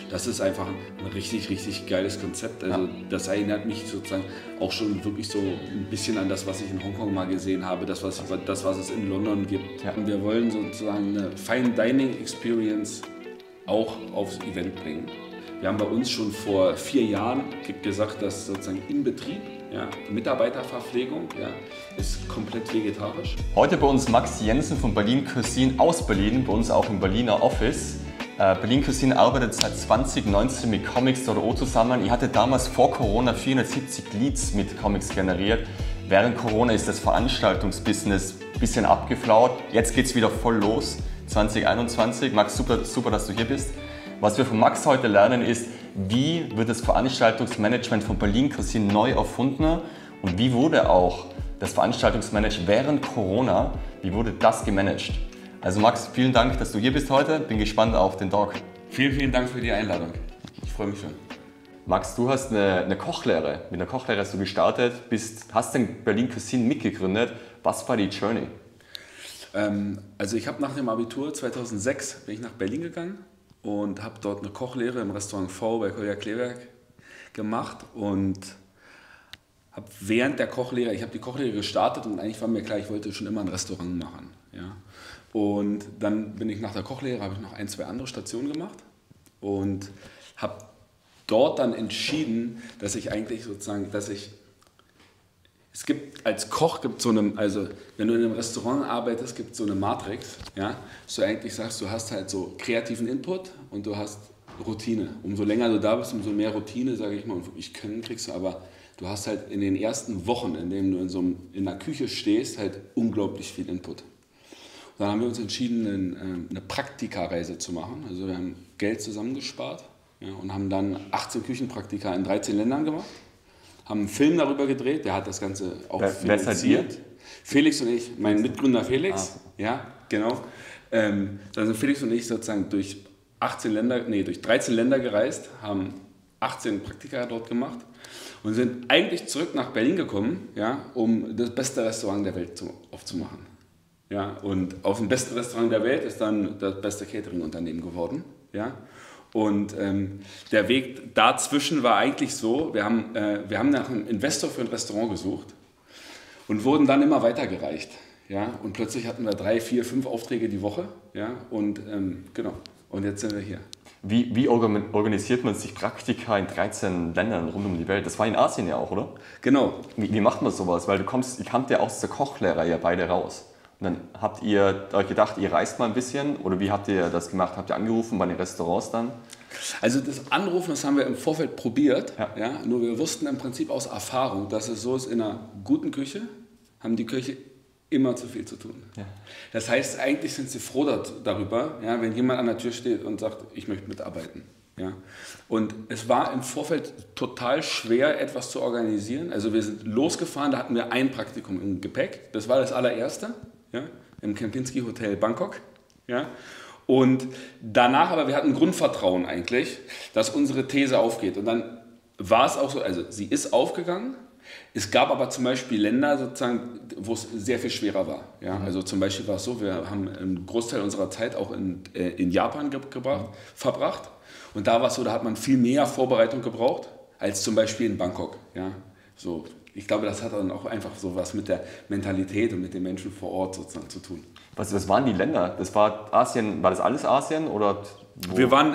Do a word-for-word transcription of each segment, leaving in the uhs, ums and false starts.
das ist einfach ein richtig, richtig geiles Konzept. Also ja. Das erinnert mich sozusagen auch schon wirklich so ein bisschen an das, was ich in Hongkong mal gesehen habe, das, was, das, was es in London gibt. Ja. Und wir wollen sozusagen eine Fine Dining Experience auch aufs Event bringen. Wir haben bei uns schon vor vier Jahren gesagt, dass sozusagen im Betrieb, ja, Mitarbeiterverpflegung, ja, ist komplett vegetarisch. Heute bei uns Max Jensen von Berlin Cuisine aus Berlin, bei uns auch im Berliner Office. Äh, Berlin Cuisine arbeitet seit zwanzig neunzehn mit Comics punkt de zusammen. Ihr hattet damals vor Corona vierhundertsiebzig Leads mit Comics generiert. Während Corona ist das Veranstaltungsbusiness ein bisschen abgeflaut. Jetzt geht es wieder voll los, zwanzig einundzwanzig. Max, super, super, dass du hier bist. Was wir von Max heute lernen ist, wie wird das Veranstaltungsmanagement von Berlin Cuisine neu erfunden und wie wurde auch das Veranstaltungsmanagement während Corona, wie wurde das gemanagt? Also Max, vielen Dank, dass du hier bist heute. Bin gespannt auf den Talk. Vielen, vielen Dank für die Einladung. Ich freue mich schon. Max, du hast eine, eine Kochlehre. Mit einer Kochlehre hast du gestartet, bist, hast den Berlin Cuisine mitgegründet. Was war die Journey? Ähm, also ich habe nach dem Abitur zweitausendsechs bin ich nach Berlin gegangen und habe dort eine Kochlehre im Restaurant V bei Kolja Kleeberg gemacht und habe während der Kochlehre, ich habe die Kochlehre gestartet und eigentlich war mir klar, ich wollte schon immer ein Restaurant machen. Ja. Und dann bin ich nach der Kochlehre, habe ich noch ein, zwei andere Stationen gemacht und habe dort dann entschieden, dass ich eigentlich sozusagen, dass ich, es gibt als Koch, gibt so eine, also wenn du in einem Restaurant arbeitest, gibt es so eine Matrix, ja, dass du eigentlich sagst, du hast halt so kreativen Input und du hast Routine. Umso länger du da bist, umso mehr Routine, sage ich mal, und wirklich Können kriegst du, aber du hast halt in den ersten Wochen, in denen du in so einem, in der Küche stehst, halt unglaublich viel Input. Und dann haben wir uns entschieden, eine Praktikareise zu machen. Also wir haben Geld zusammengespart, ja, und haben dann achtzehn Küchenpraktika in dreizehn Ländern gemacht. Haben einen Film darüber gedreht, der hat das Ganze auch wer, finanziert. Wer Felix und ich, mein Mitgründer Felix, ah. ja, genau. Ähm, dann sind Felix und ich sozusagen durch achtzehn Länder, nee, durch dreizehn Länder gereist, haben achtzehn Praktika dort gemacht und sind eigentlich zurück nach Berlin gekommen, ja, um das beste Restaurant der Welt zu, aufzumachen. Ja, und auf dem besten Restaurant der Welt ist dann das beste Catering-Unternehmen geworden. Ja. Und ähm, der Weg dazwischen war eigentlich so, wir haben, äh, wir haben nach einem Investor für ein Restaurant gesucht und wurden dann immer weitergereicht. Ja. Und plötzlich hatten wir drei, vier, fünf Aufträge die Woche. Ja. Und ähm, genau, und jetzt sind wir hier. Wie, wie organisiert man sich Praktika in dreizehn Ländern rund um die Welt? Das war in Asien ja auch, oder? Genau. Wie, wie macht man sowas? Weil du kommst, ihr kamt ja aus der Kochlehre ja beide raus. Und dann habt ihr euch gedacht, ihr reist mal ein bisschen oder wie habt ihr das gemacht? Habt ihr angerufen bei den Restaurants dann? Also das Anrufen, das haben wir im Vorfeld probiert, ja. Ja, nur wir wussten im Prinzip aus Erfahrung, dass es so ist, in einer guten Küche haben die Köche immer zu viel zu tun. Ja. Das heißt, eigentlich sind sie froh darüber, ja, wenn jemand an der Tür steht und sagt, ich möchte mitarbeiten. Ja. Und es war im Vorfeld total schwer, etwas zu organisieren. Also wir sind losgefahren, da hatten wir ein Praktikum im Gepäck, das war das allererste. Ja, im Kempinski Hotel Bangkok. Ja, und danach aber, wir hatten Grundvertrauen eigentlich, dass unsere These aufgeht. Und dann war es auch so, also sie ist aufgegangen. Es gab aber zum Beispiel Länder, sozusagen, wo es sehr viel schwerer war. Ja, also zum Beispiel war es so, wir haben einen Großteil unserer Zeit auch in, äh, in Japan ge gebracht, mhm. verbracht. Und da war es so, da hat man viel mehr Vorbereitung gebraucht, als zum Beispiel in Bangkok. Ja, so. Ich glaube, das hat dann auch einfach so was mit der Mentalität und mit den Menschen vor Ort sozusagen zu tun. Was, was waren die Länder? Das war Asien, war das alles Asien oder wo? Wir waren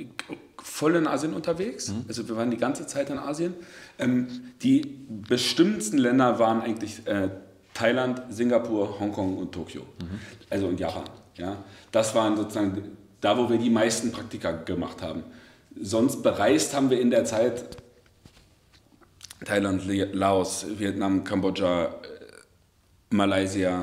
voll in Asien unterwegs, mhm. also wir waren die ganze Zeit in Asien. Ähm, die bestimmtesten Länder waren eigentlich äh, Thailand, Singapur, Hongkong und Tokio, mhm. also und Japan. Ja? Das waren sozusagen da, wo wir die meisten Praktika gemacht haben. Sonst bereist haben wir in der Zeit Thailand, Laos, Vietnam, Kambodscha, Malaysia,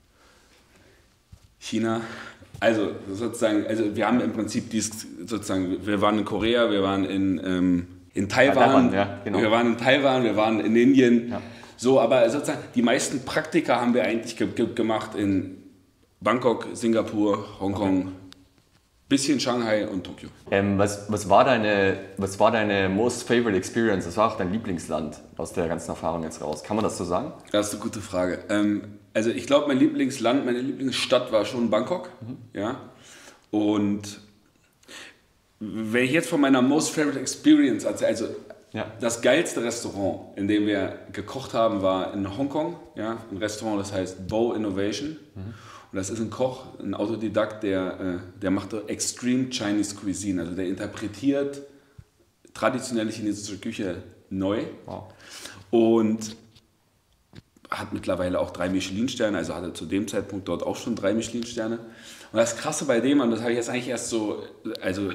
China. Also sozusagen, also wir haben im Prinzip dies sozusagen, wir waren in Korea, wir waren in, ähm, in Taiwan, ja, genau. wir waren in Taiwan, wir waren in Indien. Ja. So, aber sozusagen die meisten Praktika haben wir eigentlich ge ge gemacht in Bangkok, Singapur, Hongkong. Okay. Bisschen Shanghai und Tokio. Ähm, was, was, war deine, was war deine most favorite experience? Das war auch dein Lieblingsland aus der ganzen Erfahrung jetzt raus. Kann man das so sagen? Das ist eine gute Frage. Ähm, also ich glaube, mein Lieblingsland, meine Lieblingsstadt war schon Bangkok. Mhm. Ja? Und wenn ich jetzt von meiner Most Favorite Experience erzähle, also Ja. das geilste Restaurant, in dem wir gekocht haben, war in Hongkong. Ja, ein Restaurant, das heißt Bow Innovation. Mhm. Und das ist ein Koch, ein Autodidakt, der, der macht Extreme Chinese Cuisine. Also der interpretiert traditionelle chinesische Küche neu. Wow. Und hat mittlerweile auch drei Michelin-Sterne, also hatte zu dem Zeitpunkt dort auch schon drei Michelin-Sterne. Und das Krasse bei dem, und das habe ich jetzt eigentlich erst so, also,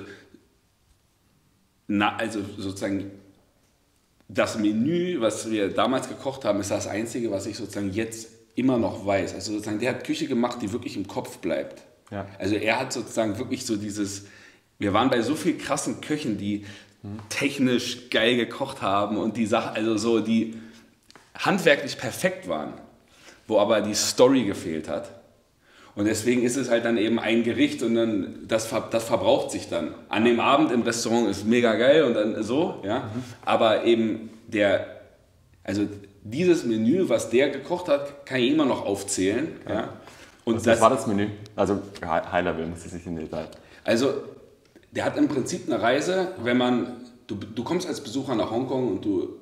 na, also sozusagen das Menü, was wir damals gekocht haben, ist das Einzige, was ich sozusagen jetzt immer noch weiß. Also sozusagen, der hat Küche gemacht, die wirklich im Kopf bleibt. Ja. Also er hat sozusagen wirklich so dieses, wir waren bei so vielen krassen Köchen, die hm. technisch geil gekocht haben und die Sachen, also so, die handwerklich perfekt waren, wo aber die Story gefehlt hat. Und deswegen ist es halt dann eben ein Gericht und dann das, das verbraucht sich dann. An dem Abend im Restaurant ist mega geil und dann so, ja. Mhm. Aber eben der, also dieses Menü, was der gekocht hat, kann ich immer noch aufzählen. Ja. Ja. Und was, das, was war das Menü? Also High Level, muss ich nicht in Detail. Also der hat im Prinzip eine Reise, wenn man, du, du kommst als Besucher nach Hongkong und du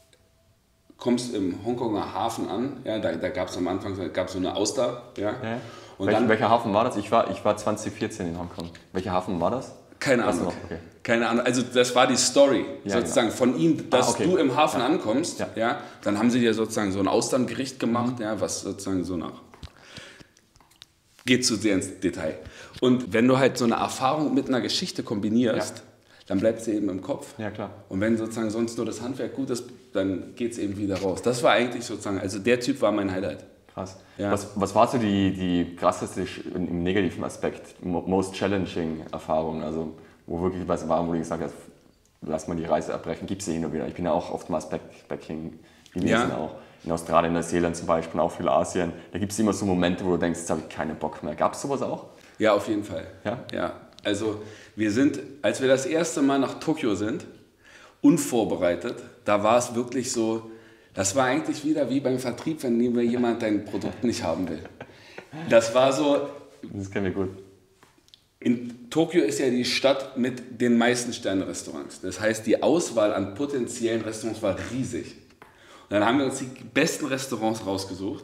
kommst im Hongkonger Hafen an, ja, da, da gab es am Anfang gab's so eine Auster. Ja. Ja. Und Welch, dann, welcher Hafen war das? Ich war, ich war zwanzig vierzehn in Hongkong. Welcher Hafen war das? Keine Ahnung. Okay. Keine Ahnung. Also das war die Story ja, sozusagen genau. von ihm, dass ah, okay. du im Hafen ja. ankommst. Ja. Ja, dann haben sie dir sozusagen so ein Austerngericht gemacht, mhm. ja, was sozusagen so nach... Geht zu sehr ins Detail. Und wenn du halt so eine Erfahrung mit einer Geschichte kombinierst, ja. dann bleibt sie eben im Kopf. Ja, klar. Und wenn sozusagen sonst nur das Handwerk gut ist, dann geht es eben wieder raus. Das war eigentlich sozusagen, also der Typ war mein Highlight. Krass. Ja. Was, was war so die, die krasseste im negativen Aspekt, most challenging Erfahrung, also wo wirklich was war, wo du gesagt hast, lass mal die Reise abbrechen, gib sie hin und wieder. Ich bin ja auch oftmals Backpacking gewesen, ja. auch in Australien, Neuseeland zum Beispiel, auch viel Asien. Da gibt es immer so Momente, wo du denkst, jetzt habe ich keinen Bock mehr. Gab es sowas auch? Ja, auf jeden Fall. Ja? Ja. Also wir sind, als wir das erste Mal nach Tokio sind, unvorbereitet, da war es wirklich so, das war eigentlich wieder wie beim Vertrieb, wenn jemand dein Produkt nicht haben will. Das war so... Das kennen wir gut. In Tokio ist ja die Stadt mit den meisten Sterne-Restaurants. Das heißt, die Auswahl an potenziellen Restaurants war riesig. Und dann haben wir uns die besten Restaurants rausgesucht.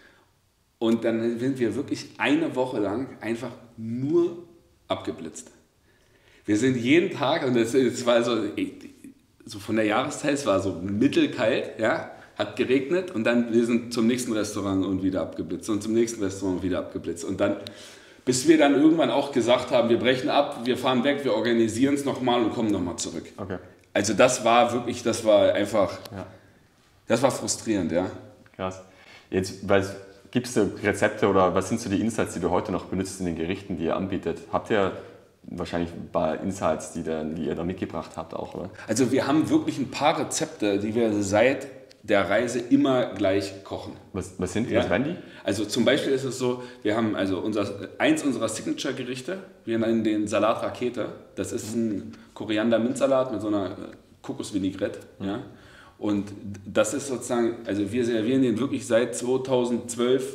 Und dann sind wir wirklich eine Woche lang einfach nur abgeblitzt. Wir sind jeden Tag, und das, das war so... so von der Jahreszeit, es war so mittelkalt, ja, hat geregnet und dann wir sind zum nächsten Restaurant und wieder abgeblitzt und zum nächsten Restaurant und wieder abgeblitzt und dann, bis wir dann irgendwann auch gesagt haben, wir brechen ab, wir fahren weg, wir organisieren es nochmal und kommen nochmal zurück. Okay. Also das war wirklich, das war einfach, ja. das war frustrierend, ja. Krass. Jetzt, gibt es Rezepte oder was sind so die Insights, die du heute noch benutzt in den Gerichten, die ihr anbietet? Habt ihr wahrscheinlich ein paar Insights, die, da, die ihr da mitgebracht habt auch, oder? Also wir haben wirklich ein paar Rezepte, die wir seit der Reise immer gleich kochen. Was, was sind die? Ja? Was werden die? Also zum Beispiel ist es so, wir haben also unser, eins unserer Signature-Gerichte, wir nennen den Salat Rakete. Das ist ein Koriander-Minzsalat mit so einer Kokosvinaigrette. Mhm. Ja? Und das ist sozusagen, also wir servieren den wirklich seit zweitausendzwölf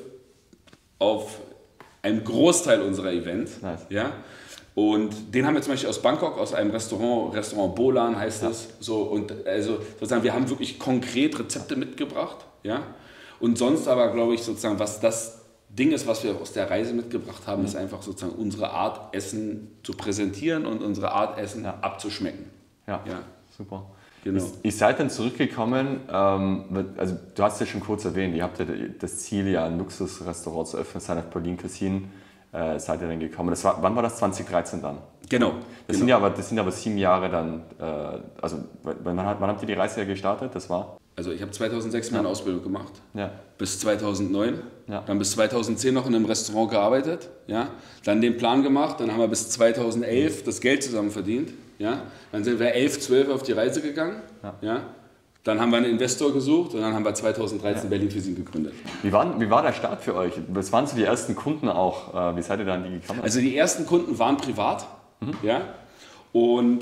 auf einem Großteil unserer Events. Nice. Ja? Und den haben wir zum Beispiel aus Bangkok, aus einem Restaurant, Restaurant Bolan heißt ja. das. So, und also sozusagen, wir haben wirklich konkret Rezepte mitgebracht. Ja? Und sonst aber, glaube ich, sozusagen, was das Ding ist, was wir aus der Reise mitgebracht haben, mhm. ist einfach sozusagen unsere Art, Essen zu präsentieren und unsere Art, Essen ja. abzuschmecken. Ja, ja. Super. Genau. Ihr seid dann zurückgekommen, ähm, also du hast ja schon kurz erwähnt, ihr habt ja das Ziel, ja ein Luxusrestaurant zu öffnen, seid auf Berlin Cuisine. Äh, seid ihr dann gekommen. Das war, wann war das? zwanzig dreizehn dann? Genau. Das, genau. Sind, ja aber, das sind aber sieben Jahre dann, äh, also wann, wann habt ihr die Reise ja gestartet? Das war? Also ich habe zweitausendsechs meine ja. Ausbildung gemacht, ja. bis zweitausendneun, ja. dann bis zweitausendzehn noch in einem Restaurant gearbeitet, ja. Dann den Plan gemacht, dann haben wir bis zweitausendelf das Geld zusammen verdient, ja. Dann sind wir elf, zwölf auf die Reise gegangen, ja. Ja. Dann haben wir einen Investor gesucht und dann haben wir zweitausenddreizehn ja. Berlin Cuisine gegründet. Wie war, wie war der Start für euch? Was waren so die ersten Kunden auch? Wie seid ihr da an die gekommen? Also die ersten Kunden waren privat. Mhm. Ja? Und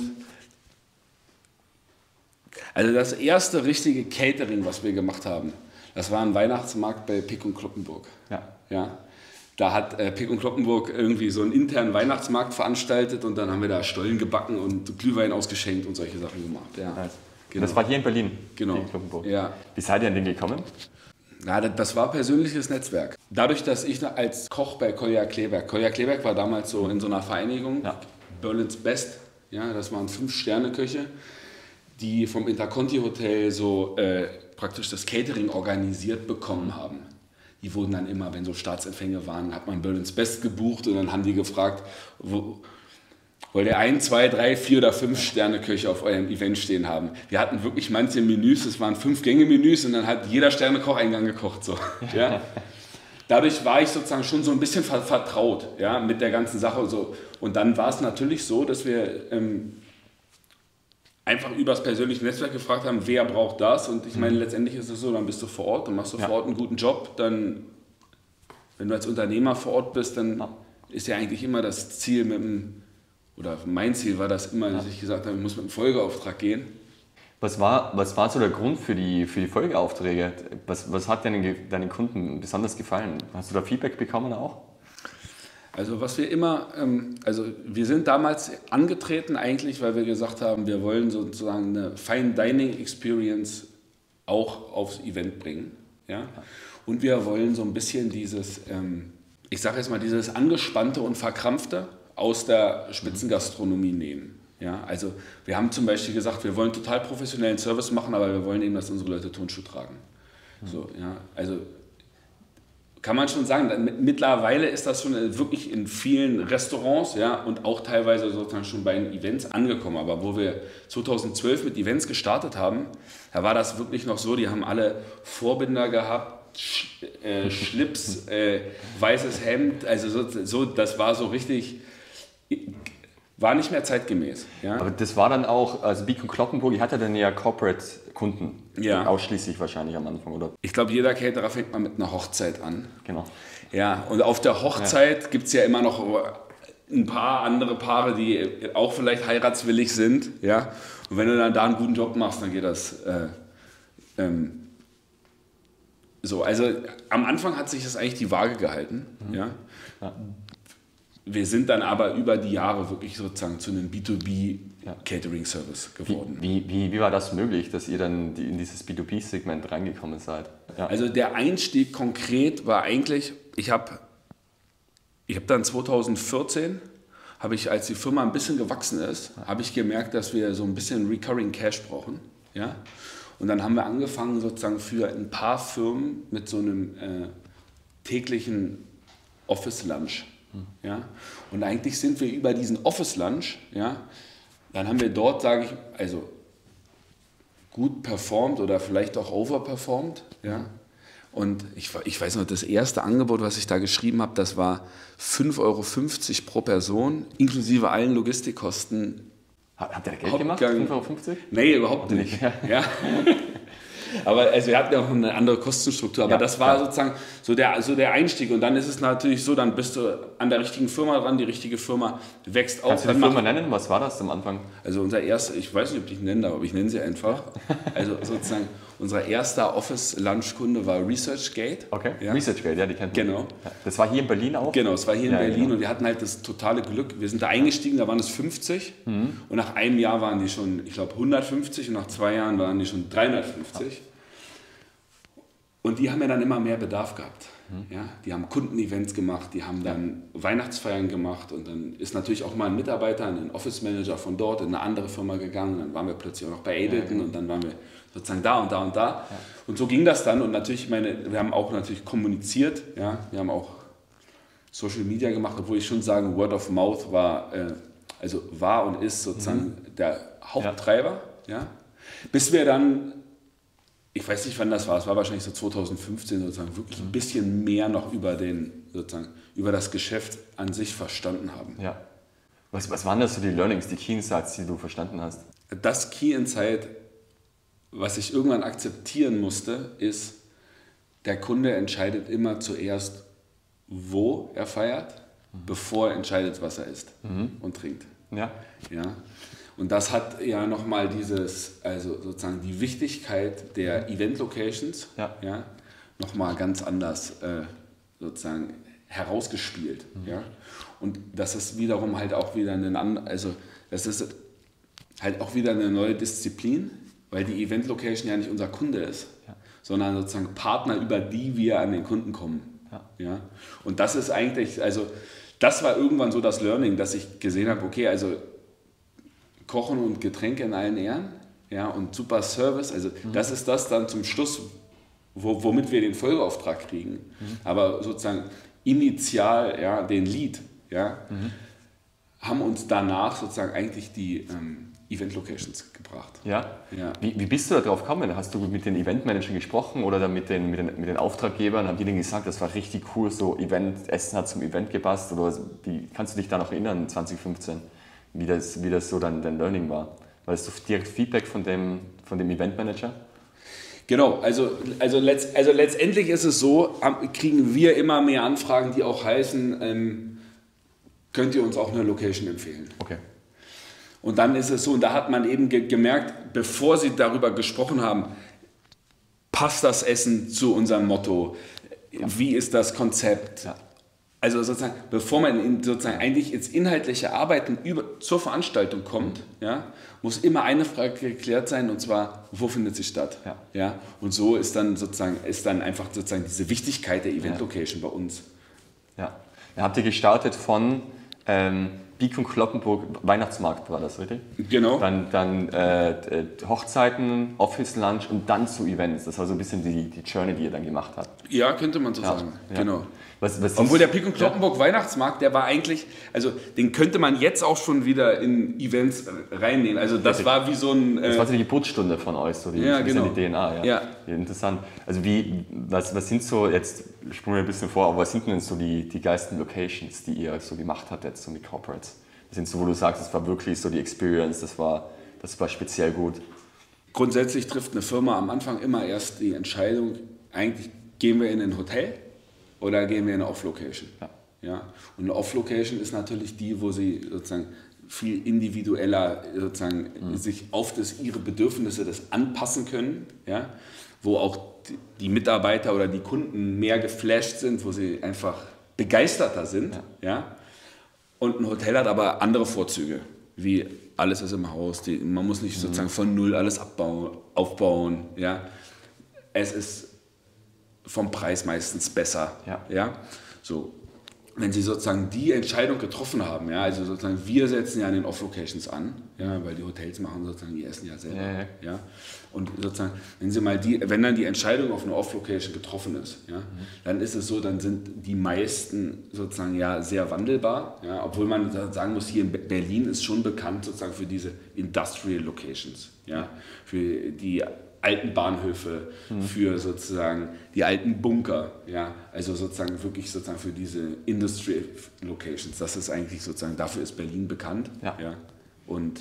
also das erste richtige Catering, was wir gemacht haben, das war ein Weihnachtsmarkt bei Pick und Kloppenburg. Ja. Ja? Da hat äh, Pick und Kloppenburg irgendwie so einen internen Weihnachtsmarkt veranstaltet und dann haben wir da Stollen gebacken und Glühwein ausgeschenkt und solche Sachen gemacht. Ja. Nice. Genau. Das war hier in Berlin, Genau. Pick und Kloppenburg. Ja. Wie seid ihr an den gekommen? Ja, das war persönliches Netzwerk. Dadurch, dass ich als Koch bei Kolja Kleberg, Kolja Kleberg war damals so in so einer Vereinigung, Ja. Berlin's Best, ja, das waren Fünf-Sterne-Köche, die vom Interconti Hotel so äh, praktisch das Catering organisiert bekommen haben. Die wurden dann immer, wenn so Staatsempfänge waren, hat man Berlin's Best gebucht und dann haben die gefragt, wo, wollt ihr ein, zwei, drei, vier oder fünf Sterne-Köche auf eurem Event stehen haben. Wir hatten wirklich manche Menüs, es waren fünf Gänge-Menüs und dann hat jeder Sternekoch einen Gang gekocht. So, ja. Dadurch war ich sozusagen schon so ein bisschen vertraut, ja, mit der ganzen Sache. Und, so. Und dann war es natürlich so, dass wir ähm, einfach über das persönliche Netzwerk gefragt haben, wer braucht das? Und ich meine, letztendlich ist es so, dann bist du vor Ort und machst du Ja. vor Ort einen guten Job. Dann, wenn du als Unternehmer vor Ort bist, dann Ja. ist ja eigentlich immer das Ziel mit dem, oder mein Ziel war das immer, dass ich gesagt habe, ich muss mit einem Folgeauftrag gehen. Was war, was war so der Grund für die, für die Folgeaufträge? Was, was hat deinen, deinen Kunden besonders gefallen? Hast du da Feedback bekommen auch? Also was wir immer, ähm, also wir sind damals angetreten eigentlich, weil wir gesagt haben, wir wollen sozusagen eine Fine Dining Experience auch aufs Event bringen. Ja? Und wir wollen so ein bisschen dieses, ähm, ich sage jetzt mal, dieses Angespannte und Verkrampfte aus der Spitzengastronomie nehmen. Ja? Also wir haben zum Beispiel gesagt, wir wollen total professionellen Service machen, aber wir wollen eben, dass unsere Leute Turnschuh tragen. So, ja? Also kann man schon sagen, mittlerweile ist das schon wirklich in vielen Restaurants, ja, und auch teilweise sozusagen schon bei den Events angekommen. Aber wo wir zweitausendzwölf mit Events gestartet haben, da war das wirklich noch so, die haben alle Vorbinder gehabt, Sch äh, Schlips, äh, weißes Hemd, also so, so, das war so richtig, war nicht mehr zeitgemäß. Ja? Aber das war dann auch, also Pick und Kloppenburg, ihr hattet dann ja Corporate-Kunden, Ja. ausschließlich wahrscheinlich am Anfang, oder? Ich glaube, jeder Caterer fängt mal mit einer Hochzeit an. Genau. Ja, und auf der Hochzeit ja. gibt es ja immer noch ein paar andere Paare, die auch vielleicht heiratswillig sind. Ja? Und wenn du dann da einen guten Job machst, dann geht das äh, ähm, so. Also am Anfang hat sich das eigentlich die Waage gehalten. Mhm. Ja? Ja. Wir sind dann aber über die Jahre wirklich sozusagen zu einem B zwei B Catering Service geworden. Wie, wie, wie war das möglich, dass ihr dann in dieses B zwei B Segment reingekommen seid? Ja. Also der Einstieg konkret war eigentlich, ich habe ich hab dann zweitausendvierzehn, habe ich, als die Firma ein bisschen gewachsen ist, habe ich gemerkt, dass wir so ein bisschen Recurring Cash brauchen. Ja? Und dann haben wir angefangen sozusagen für ein paar Firmen mit so einem äh, täglichen Office Lunch. Ja? Und eigentlich sind wir über diesen Office Lunch, ja, dann haben wir dort, sage ich, also gut performt oder vielleicht auch overperformt. Ja? Und ich, ich weiß noch, das erste Angebot, was ich da geschrieben habe, das war fünf Euro fünfzig pro Person, inklusive allen Logistikkosten. Habt ihr da Geld gemacht, fünf Euro fünfzig? Nee, überhaupt nicht. Ja. Aber also wir hatten ja auch eine andere Kostenstruktur, aber ja, das war ja. sozusagen so der, so der Einstieg. Und dann ist es natürlich so, dann bist du an der richtigen Firma dran, die richtige Firma wächst auf. Kannst du die Firma nennen? Was war das am Anfang? Also unser erster, ich weiß nicht, ob ich ihn nenne, aber ich nenne sie einfach. Also sozusagen unser erster Office-Lunch-Kunde war ResearchGate. Okay, ja. ResearchGate, ja, die kennt man. Genau. Das war hier in Berlin auch? Genau, es war hier in ja, Berlin genau. Und wir hatten halt das totale Glück. Wir sind da eingestiegen, da waren es fünfzig mhm. und nach einem Jahr waren die schon, ich glaube, hundertfünfzig und nach zwei Jahren waren die schon dreihundertfünfzig. Ja. Und die haben ja dann immer mehr Bedarf gehabt. Mhm. Ja, die haben Kundenevents gemacht, die haben dann ja. Weihnachtsfeiern gemacht und dann ist natürlich auch mal ein Mitarbeiter, ein Office Manager von dort in eine andere Firma gegangen. Dann waren wir plötzlich auch noch bei Ableton ja, genau. und dann waren wir sozusagen da und da und da. Ja. Und so ging das dann und natürlich, ich meine, wir haben auch natürlich kommuniziert, ja, wir haben auch Social Media gemacht, obwohl ich schon sagen, Word of Mouth war, äh, also war und ist sozusagen mhm. der Haupttreiber. Ja. Ja. Bis wir dann, ich weiß nicht, wann das war, es war wahrscheinlich so zweitausendfünfzehn sozusagen, wirklich ein bisschen mehr noch über, den, sozusagen, über das Geschäft an sich verstanden haben. Ja. Was, was waren das so die Learnings, die Key Insights, die du verstanden hast? Das Key Insight, was ich irgendwann akzeptieren musste, ist, der Kunde entscheidet immer zuerst, wo er feiert, mhm. bevor er entscheidet, was er isst mhm. und trinkt. Ja. Ja. Und das hat ja nochmal dieses, also sozusagen die Wichtigkeit der Event-Locations ja. Ja, nochmal ganz anders äh, sozusagen herausgespielt. Mhm. Ja? Und das ist wiederum halt auch wieder eine, also das ist halt auch wieder eine neue Disziplin, weil die Event Location ja nicht unser Kunde ist, ja. sondern sozusagen Partner, über die wir an den Kunden kommen. Ja. Ja? Und das ist eigentlich, also das war irgendwann so das Learning, dass ich gesehen habe, okay, also Kochen und Getränke in allen Ehren, ja, und super Service, also mhm. das ist das dann zum Schluss, wo, womit wir den Folgeauftrag kriegen. Mhm. Aber sozusagen initial, ja, den Lead, ja, mhm. haben uns danach sozusagen eigentlich die ähm, Event-Locations gebracht. Ja? Ja. Wie, wie bist du da drauf gekommen? Hast du mit den Eventmanagern gesprochen oder dann mit den, mit, den, mit den Auftraggebern? Haben die denen gesagt, das war richtig cool, so Event, Essen hat zum Event gepasst? Oder wie, kannst du dich da noch erinnern, zwanzig fünfzehn, wie das, wie das so dein, dein Learning war? War das so direkt Feedback von dem, von dem Eventmanager? Genau, also, also, letzt, also letztendlich ist es so, kriegen wir immer mehr Anfragen, die auch heißen, ähm, könnt ihr uns auch eine Location empfehlen? Okay. Und dann ist es so, und da hat man eben ge- gemerkt, bevor sie darüber gesprochen haben, passt das Essen zu unserem Motto? Ja. Wie ist das Konzept? Ja. Also sozusagen, bevor man in, sozusagen eigentlich ins inhaltliche Arbeiten über, zur Veranstaltung kommt, mhm. ja, muss immer eine Frage geklärt sein, und zwar, wo findet sie statt? Ja. Ja? Und so ist dann sozusagen, ist dann einfach sozusagen diese Wichtigkeit der Event-Location ja. bei uns. Ja. Ihr habt ihr gestartet von ähm, Beek und Cloppenburg, Weihnachtsmarkt war das, richtig? Genau. Dann, dann äh, Hochzeiten, Office-Lunch und dann zu Events. Das war so ein bisschen die, die Journey, die ihr dann gemacht habt. Ja, könnte man so ja. sagen. Ja. Genau. Was, was Obwohl der Beek und Cloppenburg ja. Weihnachtsmarkt, der war eigentlich, also den könnte man jetzt auch schon wieder in Events reinnehmen. Also das richtig. war wie so ein... Äh das war so die Geburtsstunde von euch, so die, ja, genau. die D N A. Ja. Ja. Ja, interessant. Also wie, was, was sind so, jetzt springen wir ein bisschen vor, aber was sind denn so die, die geilsten Locations, die ihr so gemacht habt jetzt so mit Corporates? Das sind so, wo du sagst, das war wirklich so die Experience, das war, das war speziell gut. Grundsätzlich trifft eine Firma am Anfang immer erst die Entscheidung, eigentlich gehen wir in ein Hotel oder gehen wir in eine Off-Location. Ja. Ja? Und eine Off-Location ist natürlich die, wo sie sozusagen viel individueller sozusagen mhm. sich auf das, ihre Bedürfnisse das anpassen können, ja? Wo auch die Mitarbeiter oder die Kunden mehr geflasht sind, wo sie einfach begeisterter sind. Ja. Ja? Und ein Hotel hat aber andere Vorzüge, wie alles ist im Haus, die, man muss nicht sozusagen von null alles abbauen, aufbauen. Ja? Es ist vom Preis meistens besser. Ja. Ja? So, wenn Sie sozusagen die Entscheidung getroffen haben, ja, also sozusagen wir setzen ja an den Off-Locations an, ja, weil die Hotels machen sozusagen die Essen ja selber. Ja, ja. Ja? Und sozusagen, wenn Sie mal die, wenn dann die Entscheidung auf eine Off-Location getroffen ist, ja, mhm. dann ist es so, dann sind die meisten sozusagen ja sehr wandelbar, ja, obwohl man sagen muss, hier in Berlin ist schon bekannt sozusagen für diese Industrial Locations, ja, für die alten Bahnhöfe, mhm. für sozusagen die alten Bunker, ja, also sozusagen wirklich sozusagen für diese Industry Locations. Das ist eigentlich sozusagen, dafür ist Berlin bekannt. Ja. Ja, und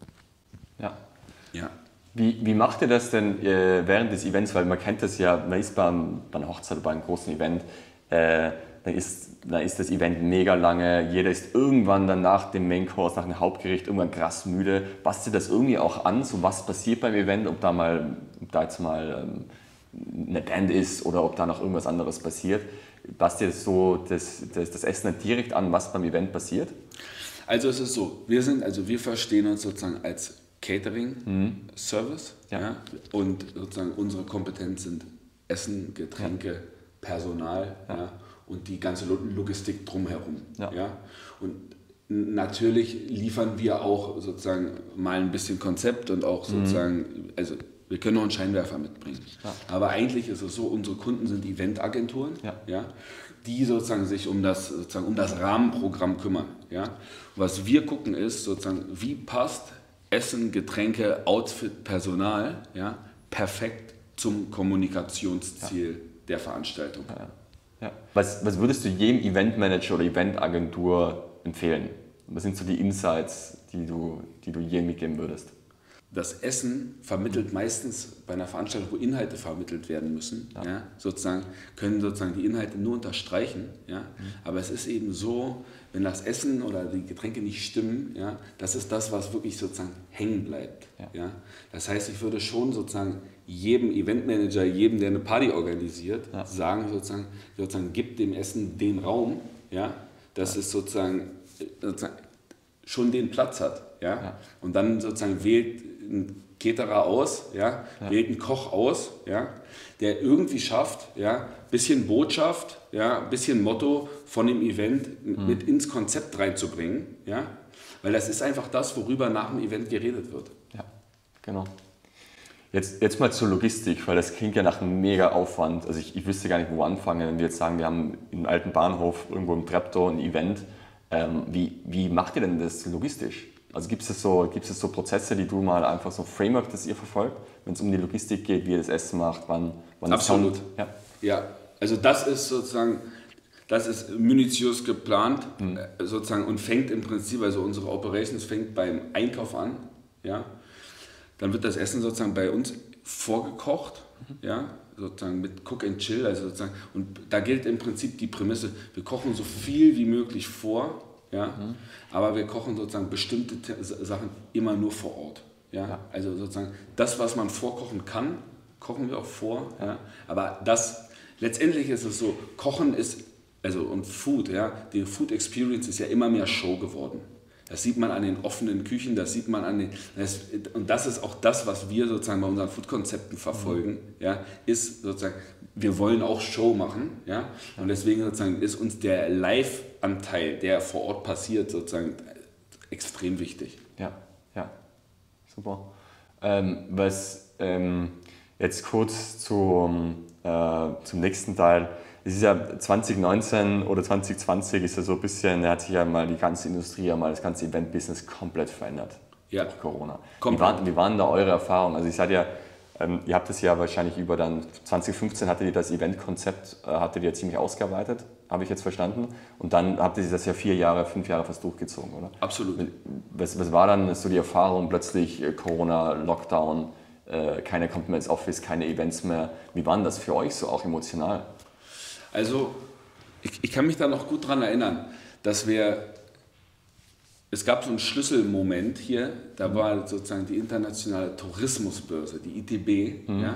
ja. Ja. Wie, wie macht ihr das denn äh, während des Events? Weil man kennt das ja, man ist beim, bei einer Hochzeit oder bei einem großen Event, äh, dann ist, dann ist das Event mega lange, jeder ist irgendwann dann nach dem Main Course, nach dem Hauptgericht irgendwann krass müde. Passt ihr das irgendwie auch an, so was passiert beim Event, ob da mal, ob da jetzt mal ähm, eine Band ist oder ob da noch irgendwas anderes passiert? Passt ihr das so das, das, das Essen direkt an, was beim Event passiert? Also es ist so, wir sind, also wir verstehen uns sozusagen als Catering-Service, mhm. ja. Ja, und sozusagen unsere Kompetenz sind Essen, Getränke, ja. Personal, ja. Ja, und die ganze Logistik drumherum. Ja. Ja. Und natürlich liefern wir auch sozusagen mal ein bisschen Konzept und auch sozusagen, mhm. also wir können auch einen Scheinwerfer mitbringen. Ja. Aber eigentlich ist es so, unsere Kunden sind Eventagenturen, ja. Ja, die sozusagen sich um das, sozusagen um das Rahmenprogramm kümmern. Ja. Was wir gucken ist sozusagen, wie passt Essen, Getränke, Outfit, Personal, ja, perfekt zum Kommunikationsziel ja. der Veranstaltung. Ja. Ja. Was, was würdest du jedem Eventmanager oder Eventagentur empfehlen? Was sind so die Insights, die du, die du jedem mitgeben würdest? das Essen vermittelt meistens bei einer Veranstaltung, wo Inhalte vermittelt werden müssen, ja. Ja, sozusagen, können sozusagen die Inhalte nur unterstreichen. Ja. Mhm. Aber es ist eben so, wenn das Essen oder die Getränke nicht stimmen, ja, das ist das, was wirklich sozusagen hängen bleibt. Ja. Ja. Das heißt, ich würde schon sozusagen jedem Eventmanager, jedem, der eine Party organisiert, ja. sagen, sozusagen, sozusagen, gibt dem Essen den Raum, ja, dass ja. es sozusagen, sozusagen schon den Platz hat. Ja? Ja. Und dann sozusagen wählt ein Caterer aus, ja? Ja. wählt einen Koch aus, ja? der irgendwie schafft, ja? bisschen Botschaft, ja? bisschen Motto von dem Event mhm. mit ins Konzept reinzubringen. Ja? Weil das ist einfach das, worüber nach dem Event geredet wird. Ja, genau. Jetzt, jetzt mal zur Logistik, weil das klingt ja nach einem mega Aufwand. Also ich, ich wüsste gar nicht, wo anfangen, wenn wir jetzt sagen, wir haben im alten Bahnhof irgendwo im Treptow ein Event. Ähm, wie, wie macht ihr denn das logistisch? Also gibt es so, gibt's so Prozesse, die du mal einfach so Framework, das ihr verfolgt, wenn es um die Logistik geht, wie ihr das Essen macht, wann, wann Absolut. Ja. ja, also das ist sozusagen, das ist minutiös geplant hm. sozusagen und fängt im Prinzip, also unsere Operations fängt beim Einkauf an, ja. Dann wird das Essen sozusagen bei uns vorgekocht, mhm. ja, sozusagen mit Cook and Chill, also sozusagen, und da gilt im Prinzip die Prämisse, wir kochen so viel wie möglich vor, ja, mhm. aber wir kochen sozusagen bestimmte Sachen immer nur vor Ort. Ja? Ja. Also sozusagen das, was man vorkochen kann, kochen wir auch vor. Ja? Aber das, letztendlich ist es so, Kochen ist, also und Food, ja, die Food Experience ist ja immer mehr Show geworden. Das sieht man an den offenen Küchen, das sieht man an den, das, und das ist auch das, was wir sozusagen bei unseren Food-Konzepten verfolgen, mhm. ja, ist sozusagen, wir wollen auch Show machen, ja, und deswegen sozusagen ist uns der Live-Anteil, der vor Ort passiert, sozusagen extrem wichtig. Ja, ja, super. Ähm, was ähm, jetzt kurz zum, äh, zum nächsten Teil. Es ist ja zwanzig neunzehn oder zwanzig zwanzig ist ja so ein bisschen, da hat sich ja mal die ganze Industrie, ja mal das ganze Event-Business komplett verändert. Ja. Durch Corona. Wie waren, wie waren da eure Erfahrungen? Also ich sage ja, ähm, ihr habt das ja wahrscheinlich über dann zwanzig fünfzehn hattet ihr das Event-Konzept, äh, hattet ihr ziemlich ausgearbeitet, habe ich jetzt verstanden. Und dann habt ihr das ja vier Jahre, fünf Jahre fast durchgezogen, oder? Absolut. Was, was war dann so die Erfahrung, plötzlich äh, Corona, Lockdown, äh, keiner kommt mehr ins Office, keine Events mehr. Wie war das für euch so auch emotional? Also ich, ich kann mich da noch gut dran erinnern, dass wir, es gab so einen Schlüsselmoment hier, da mhm. war sozusagen die internationale Tourismusbörse, die I T B, mhm. ja,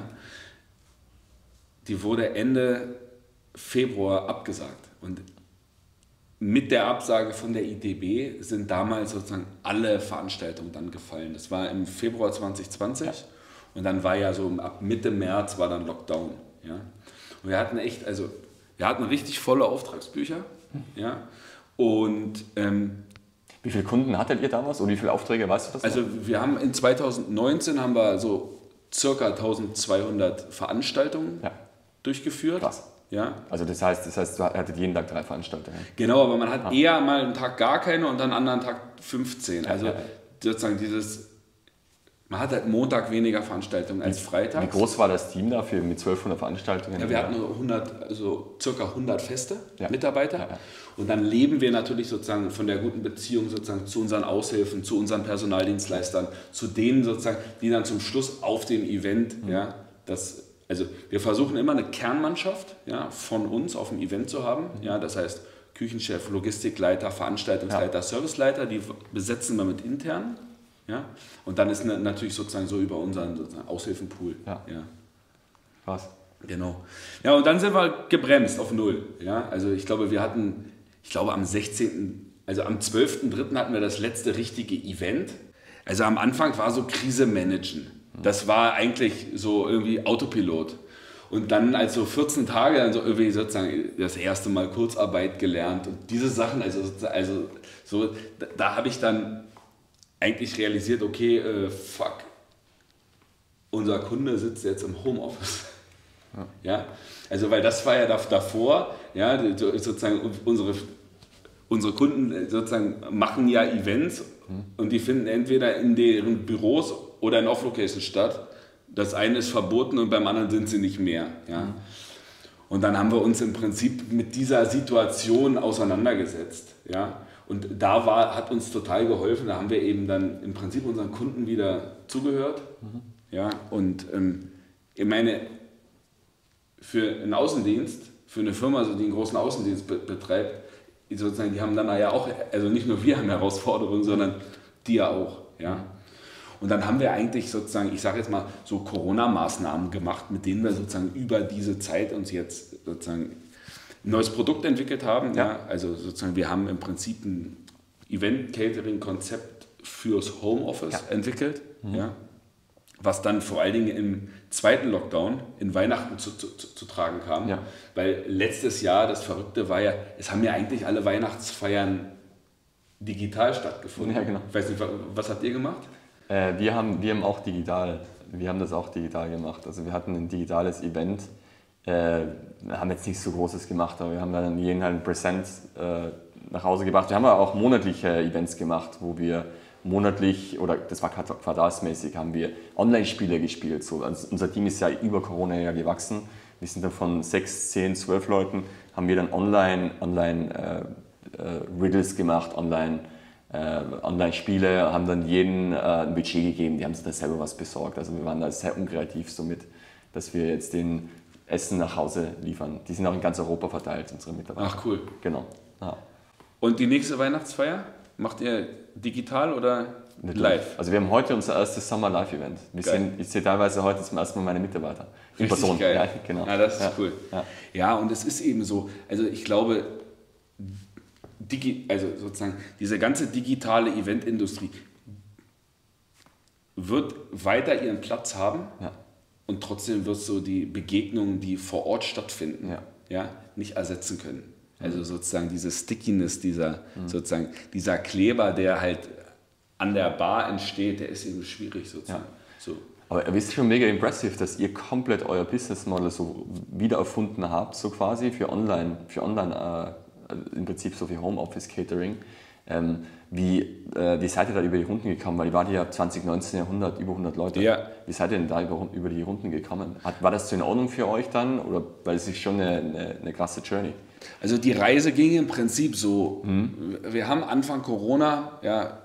die wurde Ende Februar abgesagt. Und mit der Absage von der I T B sind damals sozusagen alle Veranstaltungen dann gefallen. Das war im Februar zwanzig zwanzig ja. und dann war ja so ab Mitte März war dann Lockdown. Ja. Und wir hatten echt, also wir hatten richtig volle Auftragsbücher. Ja, und ähm, wie viele Kunden hattet ihr damals und wie viele Aufträge, weißt du das? Also noch? Wir haben in zwanzig neunzehn haben wir so circa eintausendzweihundert Veranstaltungen ja. durchgeführt. Krass. Ja. Also das heißt, das heißt, du hattet jeden Tag drei Veranstaltungen. Genau, aber man hat ah. eher mal einen Tag gar keine und dann einen anderen Tag fünfzehn. Also ja, ja, ja. sozusagen dieses, man hat halt Montag weniger Veranstaltungen als Freitag. Wie groß war das Team dafür mit zwölfhundert Veranstaltungen? Ja, wir hatten hundert, also circa hundert feste ja. Mitarbeiter. Ja, ja. Und dann leben wir natürlich sozusagen von der guten Beziehung sozusagen zu unseren Aushilfen, zu unseren Personaldienstleistern, zu denen sozusagen, die dann zum Schluss auf dem Event, mhm. ja, das, also wir versuchen immer eine Kernmannschaft ja, von uns auf dem Event zu haben. Mhm. Ja, das heißt Küchenchef, Logistikleiter, Veranstaltungsleiter, ja. Serviceleiter, die besetzen wir mit internen. Ja? Und dann ist natürlich sozusagen so über unseren sozusagen Aushilfenpool. Ja. Ja. Krass. Genau. Ja, und dann sind wir gebremst auf Null. Ja? Also ich glaube, wir hatten, ich glaube am sechzehnten, also am zwölften dritten hatten wir das letzte richtige Event. Also am Anfang war so Krise managen. Das war eigentlich so irgendwie Autopilot. Und dann als so vierzehn Tage, dann so irgendwie sozusagen das erste Mal Kurzarbeit gelernt und diese Sachen, also, also so, da, da habe ich dann eigentlich realisiert, okay, äh, fuck, unser Kunde sitzt jetzt im Homeoffice. Ja. Ja, also weil das war ja davor, ja, sozusagen unsere, unsere Kunden sozusagen machen ja Events mhm. und die finden entweder in deren Büros oder in Off-Location statt. Das eine ist verboten und beim anderen sind sie nicht mehr. Ja. Mhm. Und dann haben wir uns im Prinzip mit dieser Situation auseinandergesetzt. Ja. Und da war, hat uns total geholfen, da haben wir eben dann im Prinzip unseren Kunden wieder zugehört. Mhm. Ja, und ähm, ich meine, für einen Außendienst, für eine Firma, also die einen großen Außendienst be betreibt, sozusagen, die haben dann ja auch, also nicht nur wir haben Herausforderungen, sondern die ja auch. Ja. Und dann haben wir eigentlich sozusagen, ich sage jetzt mal, so Corona-Maßnahmen gemacht, mit denen wir sozusagen über diese Zeit uns jetzt sozusagen ein neues Produkt entwickelt haben. Ja. Ja. Also sozusagen, wir haben im Prinzip ein Event-Catering-Konzept fürs Homeoffice ja. entwickelt, mhm. ja, was dann vor allen Dingen im zweiten Lockdown in Weihnachten zu, zu, zu, zu tragen kam. Ja. Weil letztes Jahr, das Verrückte war ja, es haben ja eigentlich alle Weihnachtsfeiern digital stattgefunden. Ja, genau. Ich weiß nicht, was habt ihr gemacht? Äh, wir, haben, wir haben auch digital, wir haben das auch digital gemacht. Also wir hatten ein digitales Event, äh, wir haben jetzt nichts so Großes gemacht, aber wir haben dann jeden halt ein Präsent äh, nach Hause gebracht. Wir haben aber auch monatliche Events gemacht, wo wir monatlich, oder das war quartalsmäßig, haben wir Online-Spiele gespielt. So, also unser Team ist ja über Corona ja gewachsen. Wir sind dann von sechs, zehn, zwölf Leuten, haben wir dann online, online äh, äh, Riddles gemacht, online Äh, Online-Spiele, haben dann jedem äh, ein Budget gegeben, die haben sich dann selber was besorgt. Also wir waren da sehr unkreativ somit, dass wir jetzt den Essen nach Hause liefern. Die sind auch in ganz Europa verteilt, unsere Mitarbeiter. Ach cool. Genau. Ja. Und die nächste Weihnachtsfeier, macht ihr digital oder Mit live? Also wir haben heute unser erstes Summer Live-Event. Ich sehe teilweise heute zum ersten Mal meine Mitarbeiter. In Richtig Person. Geil. Ja, genau. Ja, das ist ja. cool. Ja. Ja, und es ist eben so, also ich glaube, Digi, also sozusagen diese ganze digitale Eventindustrie wird weiter ihren Platz haben ja. und trotzdem wird so die Begegnungen, die vor Ort stattfinden, ja. Ja, nicht ersetzen können. Also sozusagen diese Stickiness, dieser, mhm. sozusagen, dieser Kleber, der halt an der Bar entsteht, der ist eben schwierig sozusagen. Ja. So. Aber ihr wisst schon mega impressive, dass ihr komplett euer Business Model so wieder erfunden habt, so quasi für Online, für Online äh, im Prinzip so wie Homeoffice Catering. Ähm, wie, äh, wie seid ihr da über die Runden gekommen? Weil ihr wart ja zwanzig neunzehn ja hundert, über hundert Leute. Ja. Wie seid ihr denn da über, über die Runden gekommen? Hat, war das so in Ordnung für euch dann? Oder, weil es ist schon eine, eine, eine krasse Journey. Also die Reise ging im Prinzip so. Mhm. Wir haben Anfang Corona, ja,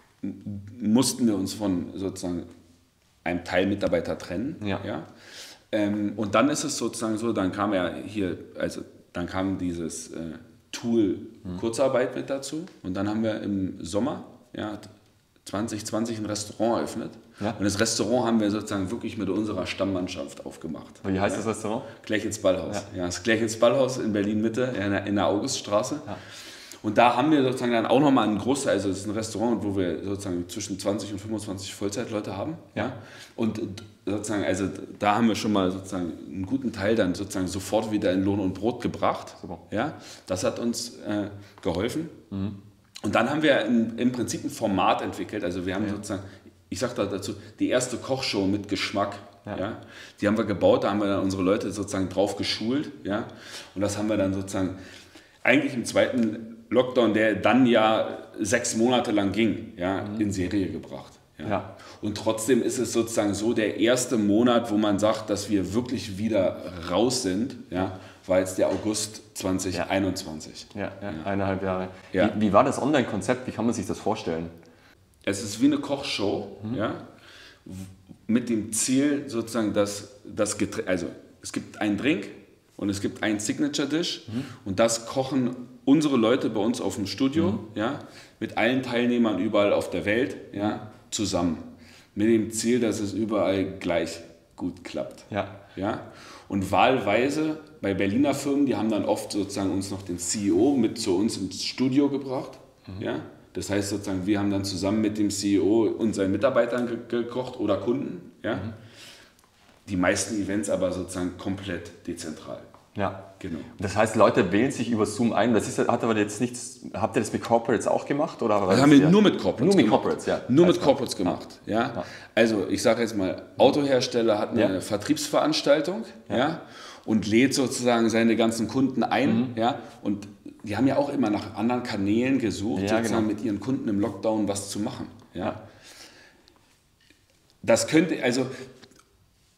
mussten wir uns von sozusagen einem Teil Mitarbeiter trennen. Ja. Ja. Ähm, und dann ist es sozusagen so, dann kam ja hier, also dann kam dieses äh, Tool mhm. Kurzarbeit mit dazu und dann haben wir im Sommer ja, zwanzig zwanzig ein Restaurant eröffnet. Ja. Und das Restaurant haben wir sozusagen wirklich mit unserer Stammmannschaft aufgemacht. Wie heißt ja. das Restaurant? Gleich Ballhaus. Ja. Ja, das Gleich Ballhaus in Berlin-Mitte, in der, in der Auguststraße. Ja. Und da haben wir sozusagen dann auch nochmal einen Großteil, also es ist ein Restaurant, wo wir sozusagen zwischen zwanzig und fünfundzwanzig Vollzeitleute haben. Ja. Und sozusagen, also da haben wir schon mal sozusagen einen guten Teil dann sozusagen sofort wieder in Lohn und Brot gebracht. Super. Ja. Das hat uns äh, geholfen. Mhm. Und dann haben wir im, im Prinzip ein Format entwickelt. Also wir haben ja. sozusagen, ich sage da dazu, die erste Kochshow mit Geschmack. Ja. Ja, die haben wir gebaut, da haben wir dann unsere Leute sozusagen drauf geschult. Ja, und das haben wir dann sozusagen eigentlich im zweiten Lockdown, der dann ja sechs Monate lang ging, ja, mhm. in Serie gebracht. Ja. Ja. Und trotzdem ist es sozusagen so, der erste Monat, wo man sagt, dass wir wirklich wieder raus sind, ja, war jetzt der August zwanzig einundzwanzig. Ja, ja, ja. eineinhalb Jahre. Ja. Wie, wie war das Online-Konzept? Wie kann man sich das vorstellen? Es ist wie eine Kochshow, mhm. ja, mit dem Ziel sozusagen, dass das Getränk, also es gibt einen Drink und es gibt einen Signature-Dish mhm. und das kochen unsere Leute bei uns auf dem Studio, mhm. ja, mit allen Teilnehmern überall auf der Welt, ja, zusammen. Mit dem Ziel, dass es überall gleich gut klappt. Ja. Ja. Und wahlweise bei Berliner Firmen, die haben dann oft sozusagen uns noch den C E O mit zu uns ins Studio gebracht. Mhm. Ja. Das heißt sozusagen, wir haben dann zusammen mit dem C E O und seinen Mitarbeitern ge- gekocht oder Kunden. Ja. Mhm. Die meisten Events aber sozusagen komplett dezentral. Ja, genau. Das heißt, Leute wählen sich über Zoom ein. Das ist, hat aber jetzt nichts. Habt ihr das mit Corporates auch gemacht? Oder das haben wir nur mit Corporates Nur mit gemacht. Corporates, ja. Nur mit Corporates gemacht. Ja. Ja. Also, ich sage jetzt mal, Autohersteller hat eine ja. Vertriebsveranstaltung ja. Ja, und lädt sozusagen seine ganzen Kunden ein. Mhm. Ja, und die haben ja auch immer nach anderen Kanälen gesucht, ja, sozusagen genau. mit ihren Kunden im Lockdown was zu machen. Ja. Ja. Das könnte, also.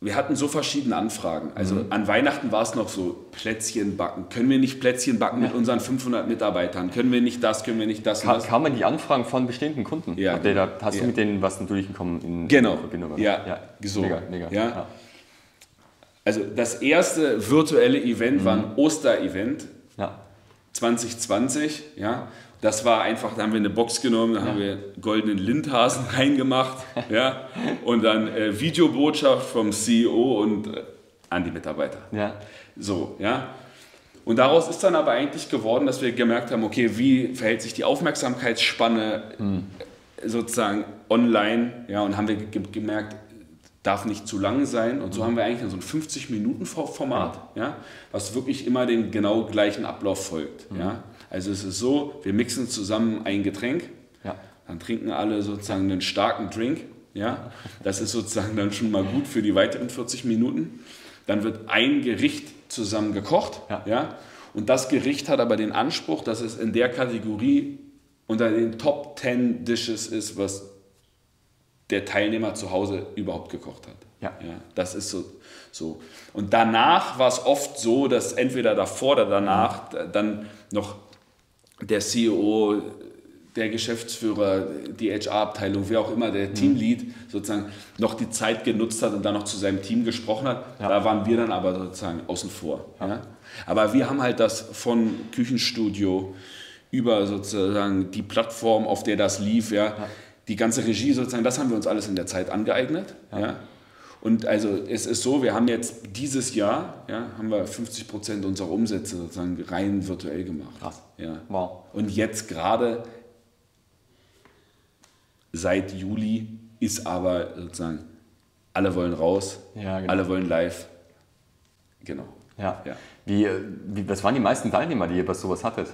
wir hatten so verschiedene Anfragen. Also Mhm. an Weihnachten war es noch so, Plätzchen backen. Können wir nicht Plätzchen backen mit unseren fünfhundert Mitarbeitern? Können wir nicht das, können wir nicht das und Ka das? kamen die Anfragen von bestimmten Kunden? Ja, Habt ihr da, hast ja. du mit denen was natürlich gekommen in Genau, in Verbindung? ja, ja. so. Mega, mega. Ja. Ja. Also das erste virtuelle Event war ein Osterevent Ja. zwanzig zwanzig. Ja. Das war einfach, da haben wir eine Box genommen, da haben wir goldenen Lindhasen reingemacht, ja, und dann äh, Videobotschaft vom C E O und äh, an die Mitarbeiter. Ja. So, ja. Und daraus ist dann aber eigentlich geworden, dass wir gemerkt haben, okay, wie verhält sich die Aufmerksamkeitsspanne Mhm. sozusagen online, ja, und haben wir ge gemerkt, darf nicht zu lang sein. Und so haben wir eigentlich so ein fünfzig Minuten Format, ja, was wirklich immer dem genau gleichen Ablauf folgt. Mhm. Ja. Also es ist so, wir mixen zusammen ein Getränk, Ja. dann trinken alle sozusagen einen starken Drink. Ja. Das ist sozusagen dann schon mal gut für die weiteren vierzig Minuten. Dann wird ein Gericht zusammen gekocht. Ja. Ja. Und das Gericht hat aber den Anspruch, dass es in der Kategorie unter den Top zehn Dishes ist, was der Teilnehmer zu Hause überhaupt gekocht hat. Ja. Ja, das ist so, so. Und danach war es oft so, dass entweder davor oder danach dann noch der C E O, der Geschäftsführer, die H R-Abteilung, wer auch immer, der Teamlead sozusagen noch die Zeit genutzt hat und dann noch zu seinem Team gesprochen hat. Ja. Da waren wir dann aber sozusagen außen vor. Ja. Ja. Aber wir haben halt das von Küchenstudio über sozusagen die Plattform, auf der das lief, ja, ja. Die ganze Regie sozusagen, das haben wir uns alles in der Zeit angeeignet. Ja. Ja. Und also es ist so, wir haben jetzt dieses Jahr, ja, haben wir fünfzig Prozent unserer Umsätze sozusagen rein virtuell gemacht. Krass. Ja. Wow. Und jetzt gerade seit Juli ist aber sozusagen, alle wollen raus, Ja, genau. alle wollen live. Genau. Ja. Ja. Wie, wie, was waren die meisten Teilnehmer, die ihr bei sowas hattet?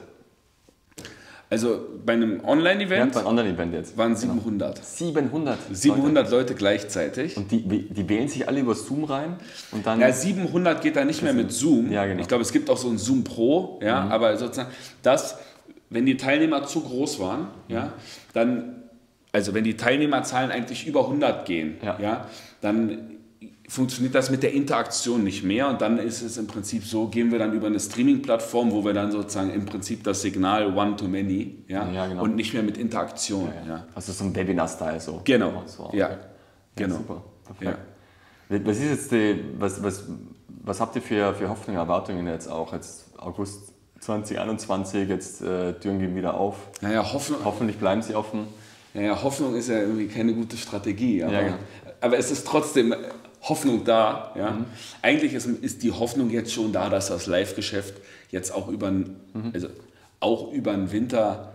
Also bei einem Ja, Online-Event beim Online-Event jetzt. waren siebenhundert. siebenhundert. siebenhundert Leute gleichzeitig. Und die, die wählen sich alle über Zoom rein und dann. Ja, siebenhundert geht da nicht mehr mit Zoom. Ja, genau. Ich glaube, es gibt auch so ein Zoom Pro, ja, Mhm. aber sozusagen das, wenn die Teilnehmer zu groß waren, Mhm. ja, dann, also wenn die Teilnehmerzahlen eigentlich über hundert gehen, Ja. ja, dann funktioniert das mit der Interaktion nicht mehr und dann ist es im Prinzip so, gehen wir dann über eine Streaming-Plattform, wo wir dann sozusagen im Prinzip das Signal One-to-Many, ja, Ja, genau. und nicht mehr mit Interaktion. Ja, ja. Ja. Also so ein Webinar-Style so. Genau, So, ja, okay. genau. Ja, super. Perfekt. Was ist jetzt die, was, was, was habt ihr für, für Hoffnungen, Erwartungen jetzt auch? Jetzt August zwanzig einundzwanzig, jetzt äh, Türen gehen wieder auf. Naja, Hoffnung, Hoffentlich bleiben sie offen. naja, Hoffnung ist ja irgendwie keine gute Strategie, aber, Ja, genau. aber es ist trotzdem Hoffnung da. Ja? Mhm. Eigentlich ist, ist die Hoffnung jetzt schon da, dass das Live-Geschäft jetzt auch über, Mhm. also auch über den Winter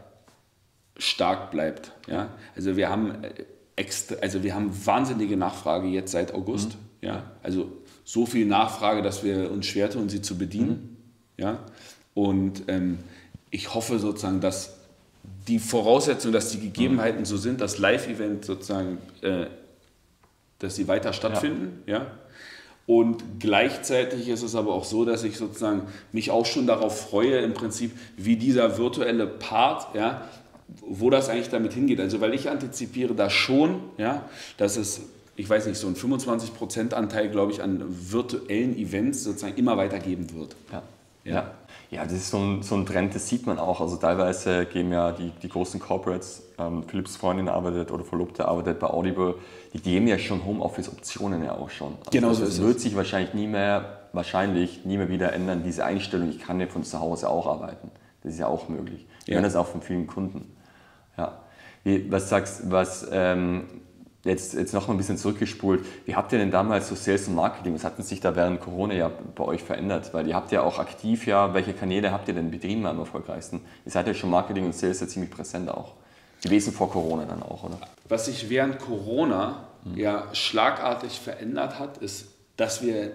stark bleibt. Ja? Also wir haben extra, also wir haben wahnsinnige Nachfrage jetzt seit August. Mhm. Ja? Also so viel Nachfrage, dass wir uns schwer tun, sie zu bedienen. Mhm. Ja? Und ähm, ich hoffe sozusagen, dass die Voraussetzungen, dass die Gegebenheiten so sind, dass Live-Event sozusagen, äh, dass sie weiter stattfinden. Ja. Ja. Und gleichzeitig ist es aber auch so, dass ich sozusagen mich auch schon darauf freue, im Prinzip, wie dieser virtuelle Part, ja, wo das eigentlich damit hingeht. Also weil ich antizipiere da schon, ja, dass es, ich weiß nicht, so ein fünfundzwanzig Prozent Anteil, glaube ich, an virtuellen Events sozusagen immer weitergeben wird. Ja. Ja. Ja. Ja, das ist so ein, so ein Trend, das sieht man auch. Also teilweise geben ja die, die großen Corporates, ähm, Philipps Freundin arbeitet oder Verlobte arbeitet bei Audible, die geben ja schon Homeoffice-Optionen ja auch schon. Also Genau so das ist wird es. sich wahrscheinlich nie mehr, wahrscheinlich nie mehr wieder ändern, diese Einstellung, ich kann ja von zu Hause auch arbeiten. Das ist ja auch möglich. Wir Ja. hören das auch von vielen Kunden. Ja. Wie, was sagst was ähm, Jetzt, jetzt noch mal ein bisschen zurückgespult. Wie habt ihr denn damals so Sales und Marketing, was hat denn sich da während Corona ja bei euch verändert? Weil ihr habt ja auch aktiv ja, welche Kanäle habt ihr denn betrieben am erfolgreichsten? Ihr seid ja schon Marketing und Sales ja ziemlich präsent auch. Gewesen vor Corona dann auch, oder? Was sich während Corona mhm. ja schlagartig verändert hat, ist, dass wir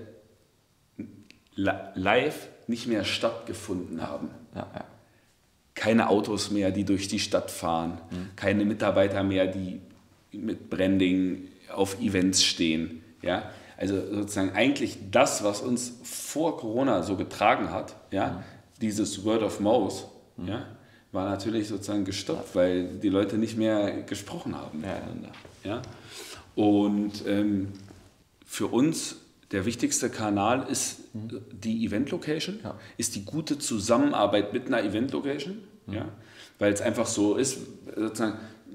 live nicht mehr stattgefunden haben. Ja, ja. Keine Autos mehr, die durch die Stadt fahren, mhm. keine Mitarbeiter mehr, die mit Branding auf Events stehen. Ja? Also sozusagen eigentlich das, was uns vor Corona so getragen hat, ja? Mhm. dieses Word of Mouth, mhm. ja? war natürlich sozusagen gestoppt, weil die Leute nicht mehr gesprochen haben miteinander. Ja? Und ähm, für uns der wichtigste Kanal ist mhm. die Event-Location, ja. ist die gute Zusammenarbeit mit einer Event-Location, mhm. ja? Weil es einfach so ist, sozusagen,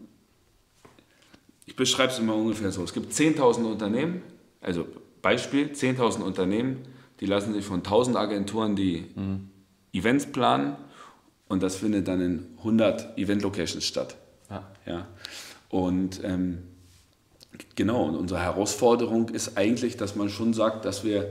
ich beschreibe es immer ungefähr so, es gibt zehntausend Unternehmen, also Beispiel, zehntausend Unternehmen, die lassen sich von tausend Agenturen die mhm. Events planen und das findet dann in hundert Event-Locations statt. Ja. Ja? Und ähm, genau, und unsere Herausforderung ist eigentlich, dass man schon sagt, dass wir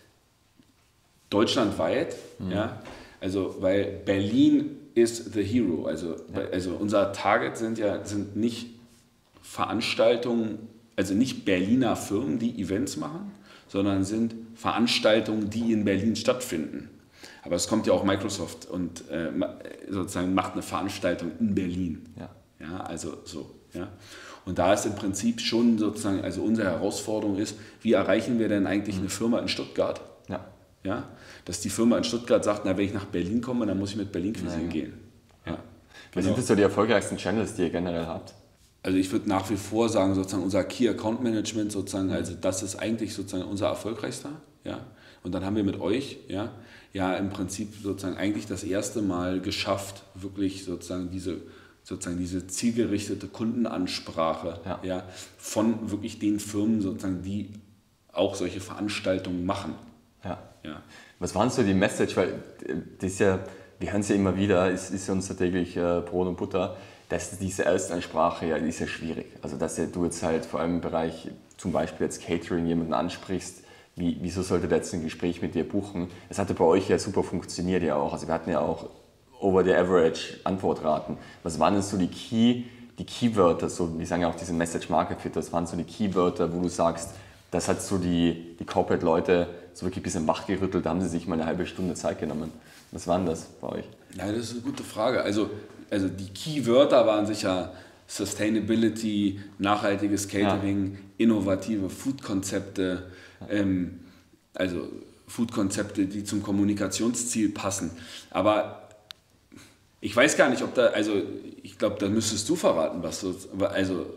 deutschlandweit, mhm. ja, also weil Berlin ist the hero, also, ja. also unser Target sind ja sind nicht Veranstaltungen, also nicht Berliner Firmen, die Events machen, sondern sind Veranstaltungen, die in Berlin stattfinden. Aber es kommt ja auch Microsoft und äh, sozusagen macht eine Veranstaltung in Berlin. Ja. Ja, also so, ja. Und da ist im Prinzip schon sozusagen, also unsere Herausforderung ist, wie erreichen wir denn eigentlich eine Firma in Stuttgart? Ja. Ja, dass die Firma in Stuttgart sagt, na, wenn ich nach Berlin komme, dann muss ich mit Berlin Cuisine ja, ja. gehen. Ja. Ja. Was genau. sind das so die erfolgreichsten Channels, die ihr generell habt? Also ich würde nach wie vor sagen, sozusagen unser Key Account Management, sozusagen, also das ist eigentlich sozusagen unser erfolgreichster. Ja. Und dann haben wir mit euch, ja, ja im Prinzip sozusagen eigentlich das erste Mal geschafft, wirklich sozusagen diese sozusagen diese zielgerichtete Kundenansprache ja. Ja, von wirklich den Firmen, sozusagen, die auch solche Veranstaltungen machen. Ja. Ja. Was waren so die Message? Weil das ist ja, wir hören es ja immer wieder, es ist unser täglich äh, Brot und Butter, dass diese Erstansprache ja, die ist ja schwierig. Also dass ja, du jetzt halt vor allem im Bereich zum Beispiel jetzt Catering jemanden ansprichst, wie, wieso sollte der jetzt ein Gespräch mit dir buchen? Es hatte bei euch ja super funktioniert ja auch. Also wir hatten ja auch over the average Antwortraten. Was waren denn so die Key, die Keywörter, so, wir sagen ja auch diese Message Market Fit, das waren so die Keywörter, wo du sagst, das hat so die, die Corporate-Leute so wirklich ein bisschen wachgerüttelt, da haben sie sich mal eine halbe Stunde Zeit genommen. Was waren das bei euch? Ja, das ist eine gute Frage. Also, also die Keywörter waren sicher Sustainability, nachhaltiges Catering, ja. innovative Food-Konzepte, ja. ähm, also Food-Konzepte, die zum Kommunikationsziel passen. Aber ich weiß gar nicht, ob da, also ich glaube, da müsstest du verraten, was, so, also,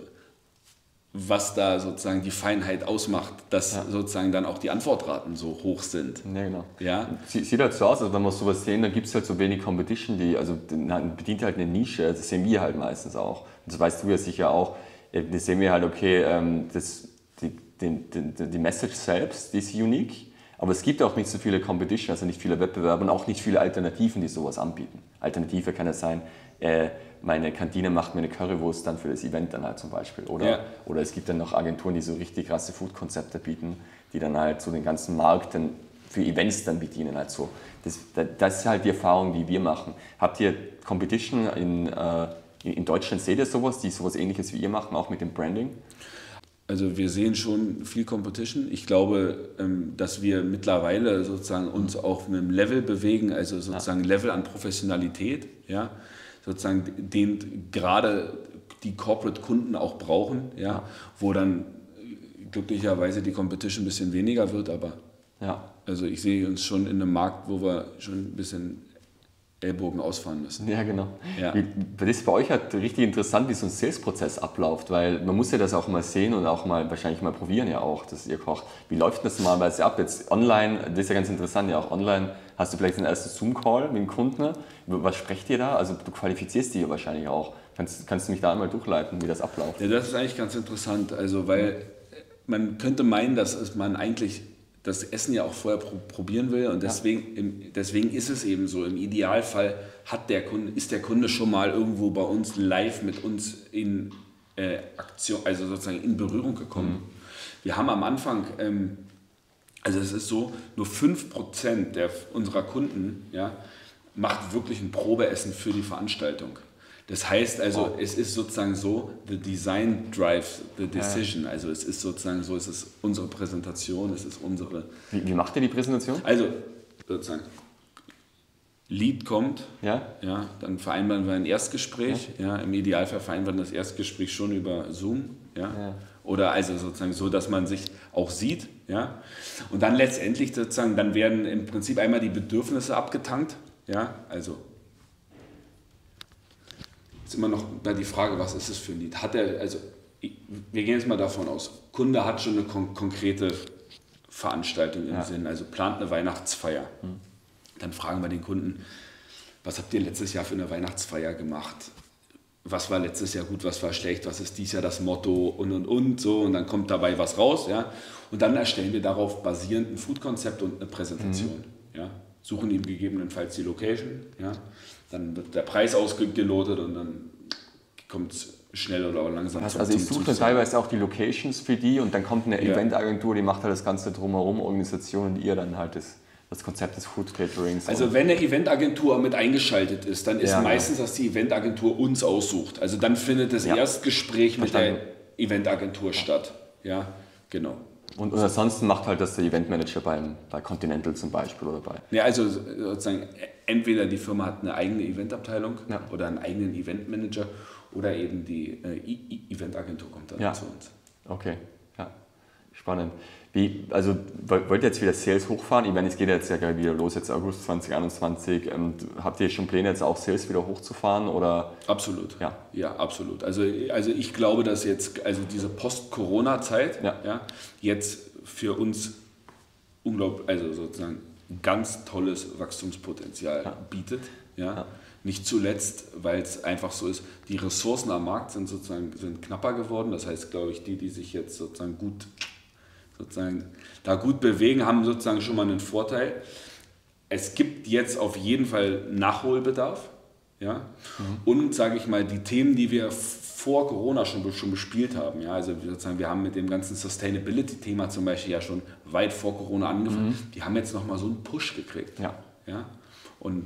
was da sozusagen die Feinheit ausmacht, dass ja. sozusagen dann auch die Antwortraten so hoch sind. Ja, genau. Ja? Sieht halt so aus, also wenn wir sowas sehen, dann gibt es halt so wenig Competition, die, also bedient halt eine Nische, das sehen wir halt meistens auch. Und das weißt du ja sicher auch, das sehen wir halt, okay, das, die, die, die, die Message selbst, die ist unique. Aber es gibt auch nicht so viele Competition, also nicht viele Wettbewerber und auch nicht viele Alternativen, die sowas anbieten. Alternative kann es sein, äh, meine Kantine macht mir eine Currywurst dann für das Event dann halt zum Beispiel. Oder, ja. oder es gibt dann noch Agenturen, die so richtig krasse Food-Konzepte bieten, die dann halt so den ganzen Markt dann für Events dann bedienen halt so. Das, das ist halt die Erfahrung, die wir machen. Habt ihr Competition in, äh, in Deutschland, seht ihr sowas, die sowas Ähnliches wie ihr machen, auch mit dem Branding? Also wir sehen schon viel Competition. Ich glaube, dass wir mittlerweile sozusagen uns auf einem Level bewegen, also sozusagen Level an Professionalität, ja, sozusagen den gerade die Corporate-Kunden auch brauchen, ja, wo dann glücklicherweise die Competition ein bisschen weniger wird, aber ja. also ich sehe uns schon in einem Markt, wo wir schon ein bisschen Ellbogen ausfahren müssen. Ja, genau. Ja. Das ist bei euch halt richtig interessant, wie so ein Sales-Prozess abläuft, weil man muss ja das auch mal sehen und auch mal wahrscheinlich mal probieren ja auch, dass ihr kocht. Wie läuft das normalerweise ab? Jetzt online, das ist ja ganz interessant, ja auch online hast du vielleicht den ersten Zoom-Call mit dem Kunden. Was sprecht ihr da? Also du qualifizierst die ja wahrscheinlich auch. Kannst, kannst du mich da einmal durchleiten, wie das abläuft? Ja, das ist eigentlich ganz interessant, also weil man könnte meinen, dass man eigentlich das Essen ja auch vorher probieren will und deswegen, ja. deswegen ist es eben so, im Idealfall hat der Kunde, ist der Kunde schon mal irgendwo bei uns live mit uns in äh, Aktion, also sozusagen in Berührung gekommen. Mhm. Wir haben am Anfang, ähm, also es ist so, nur fünf Prozent der, unserer Kunden ja, macht wirklich ein Probeessen für die Veranstaltung. Das heißt also, oh. es ist sozusagen so, the design drives the decision. Ja. Also es ist sozusagen so, es ist unsere Präsentation, es ist unsere... Wie, wie macht ihr die Präsentation? Also sozusagen, Lead kommt, ja. Ja, dann vereinbaren wir ein Erstgespräch. Ja. Ja, im Idealfall vereinbaren wir das Erstgespräch schon über Zoom. Ja. Ja. Oder also sozusagen so, dass man sich auch sieht. Ja. Und dann letztendlich sozusagen, dann werden im Prinzip einmal die Bedürfnisse abgetankt. Ja, also... ist immer noch bei die Frage, was ist es für ein Lied? Hat er, also wir gehen jetzt mal davon aus, Kunde hat schon eine kon- konkrete Veranstaltung im Ja. Sinn, also plant eine Weihnachtsfeier. Mhm. Dann fragen wir den Kunden, was habt ihr letztes Jahr für eine Weihnachtsfeier gemacht? Was war letztes Jahr gut, was war schlecht, was ist dieses Jahr das Motto und und und so und dann kommt dabei was raus, ja. Und dann erstellen wir darauf basierend ein Food-Konzept und eine Präsentation, mhm. ja. Suchen ihm gegebenenfalls die Location, ja. Dann wird der Preis ausgelotet und dann kommt es schnell oder langsam. Also, also ich suche dann teilweise auch die Locations für die und dann kommt eine ja. Eventagentur, die macht halt das Ganze drumherum, Organisation und ihr dann halt das, das Konzept des Food Caterings. Also wenn eine Eventagentur mit eingeschaltet ist, dann ist ja, meistens, dass die Eventagentur uns aussucht. Also dann findet das ja. Erstgespräch mit Verstanden. der Eventagentur statt. Ja, genau. Und, und ansonsten macht halt das der Eventmanager beim, bei Continental zum Beispiel oder bei... Ja, also sozusagen entweder die Firma hat eine eigene Eventabteilung ja. oder einen eigenen Eventmanager oder eben die äh, Eventagentur kommt dann ja. zu uns. Okay, ja, spannend. Wie, also wollt ihr jetzt wieder Sales hochfahren? Ich meine, es geht jetzt ja gleich wieder los, jetzt August zwanzig einundzwanzig. Ähm, habt ihr schon Pläne, jetzt auch Sales wieder hochzufahren? Oder? Absolut, ja, ja absolut. Also, also ich glaube, dass jetzt also diese Post-Corona-Zeit ja. Ja, jetzt für uns unglaublich, also sozusagen ein ganz tolles Wachstumspotenzial ja. bietet. Ja. ja. Nicht zuletzt, weil es einfach so ist, die Ressourcen am Markt sind sozusagen sind knapper geworden. Das heißt, glaube ich, die, die sich jetzt sozusagen gut sozusagen da gut bewegen, haben sozusagen schon mal einen Vorteil. Es gibt jetzt auf jeden Fall Nachholbedarf. Ja? Mhm. Und, sage ich mal, die Themen, die wir vor Corona schon, schon bespielt haben. Ja? Also sozusagen, wir haben mit dem ganzen Sustainability-Thema zum Beispiel ja schon weit vor Corona angefangen. Mhm. Die haben jetzt nochmal so einen Push gekriegt. Ja. Ja? Und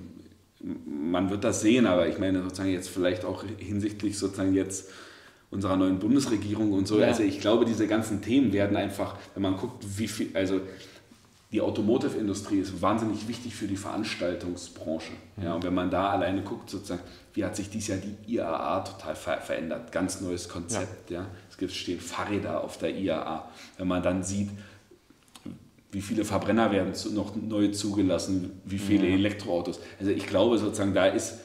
man wird das sehen, aber ich meine sozusagen jetzt vielleicht auch hinsichtlich sozusagen jetzt unserer neuen Bundesregierung und so. Ja. Also ich glaube, diese ganzen Themen werden einfach, wenn man guckt, wie viel, also die Automotive-Industrie ist wahnsinnig wichtig für die Veranstaltungsbranche. Mhm. Ja, und wenn man da alleine guckt, sozusagen, wie hat sich dieses Jahr die I A A total ver verändert, ganz neues Konzept. Ja. Ja. Es gibt, stehen Fahrräder auf der I A A. Wenn man dann sieht, wie viele Verbrenner werden zu, noch neu zugelassen, wie viele mhm. Elektroautos. Also ich glaube sozusagen, da ist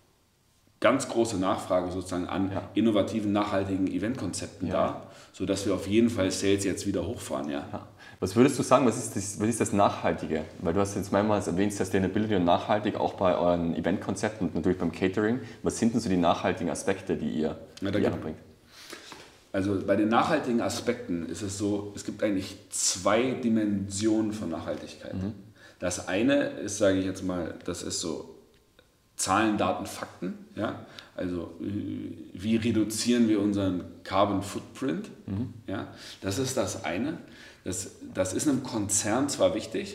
ganz große Nachfrage sozusagen an ja. innovativen, nachhaltigen Eventkonzepten ja. da, sodass wir auf jeden Fall Sales jetzt wieder hochfahren. Ja. Ja. Was würdest du sagen, was ist, das, was ist das Nachhaltige? Weil du hast jetzt mehrmals erwähnt, Sustainability und nachhaltig auch bei euren Eventkonzepten und natürlich beim Catering. Was sind denn so die nachhaltigen Aspekte, die ihr, ja, die ihr anbringt? Also bei den nachhaltigen Aspekten ist es so, es gibt eigentlich zwei Dimensionen von Nachhaltigkeit. Mhm. Das eine ist, sage ich jetzt mal, das ist so Zahlen, Daten, Fakten. Ja? Also wie reduzieren wir unseren Carbon Footprint? Mhm. Ja? Das ist das eine. Das, das ist einem Konzern zwar wichtig,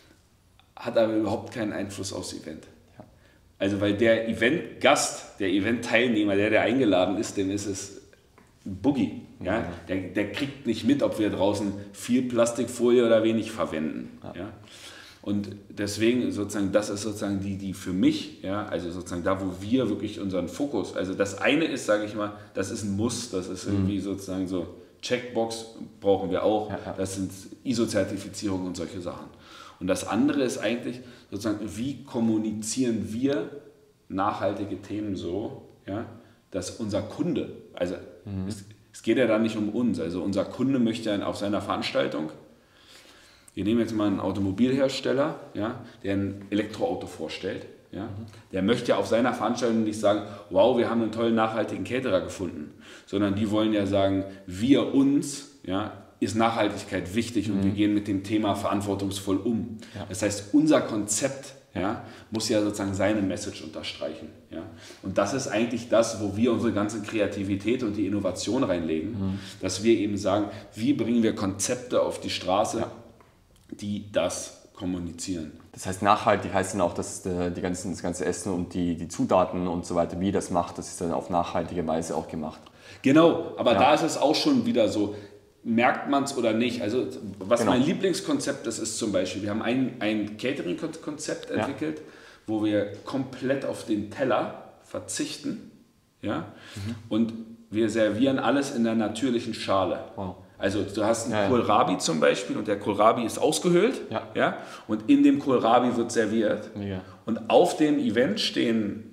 hat aber überhaupt keinen Einfluss aufs Event. Ja. Also weil der Eventgast, der Eventteilnehmer, der, der eingeladen ist, dem ist es Boogie. Ja? Ja. Der, der kriegt nicht mit, ob wir draußen viel Plastikfolie oder wenig verwenden. Ja. Ja? Und deswegen sozusagen, das ist sozusagen die, die für mich, ja, also sozusagen da, wo wir wirklich unseren Fokus, also das eine ist, sage ich mal, das ist ein Muss, das ist irgendwie mhm. sozusagen so, Checkbox brauchen wir auch, ja, ja. Das sind I S O-Zertifizierungen und solche Sachen. Und das andere ist eigentlich sozusagen, wie kommunizieren wir nachhaltige Themen so, ja, dass unser Kunde, also mhm. es, es geht ja dann nicht um uns, also unser Kunde möchte dann auf seiner Veranstaltung, wir nehmen jetzt mal einen Automobilhersteller, ja, der ein Elektroauto vorstellt. Ja, mhm. Der möchte ja auf seiner Veranstaltung nicht sagen, wow, wir haben einen tollen nachhaltigen Caterer gefunden, sondern die wollen ja sagen, wir uns, ja, ist Nachhaltigkeit wichtig und mhm. wir gehen mit dem Thema verantwortungsvoll um. Ja. Das heißt, unser Konzept ja, muss ja sozusagen seine Message unterstreichen. Ja. Und das ist eigentlich das, wo wir unsere ganze Kreativität und die Innovation reinlegen, mhm. dass wir eben sagen, wie bringen wir Konzepte auf die Straße, ja. die das kommunizieren. Das heißt, nachhaltig heißt dann auch, dass die ganzen, das ganze Essen und die, die Zutaten und so weiter, wie das macht, das ist dann auf nachhaltige Weise auch gemacht. Genau, aber ja. da ist es auch schon wieder so, merkt man es oder nicht. Also was genau. mein Lieblingskonzept ist, ist zum Beispiel, wir haben ein, ein Catering-Konzept entwickelt, ja. wo wir komplett auf den Teller verzichten, ja? Mhm. Und wir servieren alles in der natürlichen Schale. Wow. Also du hast einen ja, ja. Kohlrabi zum Beispiel und der Kohlrabi ist ausgehöhlt ja. Ja, und in dem Kohlrabi wird serviert. Ja. Und auf dem Event stehen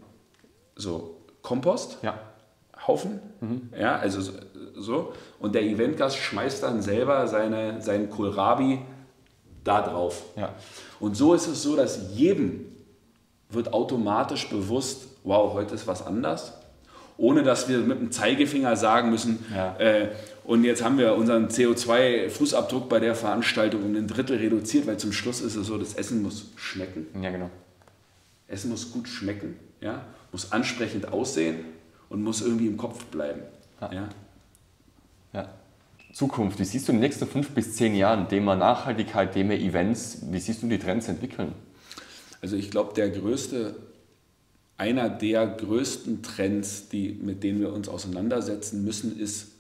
so Kompost, ja. Haufen, mhm. ja, also so. Und der Eventgast schmeißt dann selber seine, seinen Kohlrabi da drauf. Ja. Und so ist es so, dass jedem wird automatisch bewusst, wow, heute ist was anders, ohne dass wir mit dem Zeigefinger sagen müssen, Ja. äh, und jetzt haben wir unseren C O zwei Fußabdruck bei der Veranstaltung um ein Drittel reduziert, weil zum Schluss ist es so, das Essen muss schmecken. Ja, genau. Essen muss gut schmecken, ja? Muss ansprechend aussehen und muss irgendwie im Kopf bleiben. Ja. Ja? Ja. Zukunft, wie siehst du in den nächsten fünf bis zehn Jahren, Thema Nachhaltigkeit, Thema Events, wie siehst du die Trends entwickeln? Also ich glaube, der größte, einer der größten Trends, die, mit denen wir uns auseinandersetzen müssen, ist,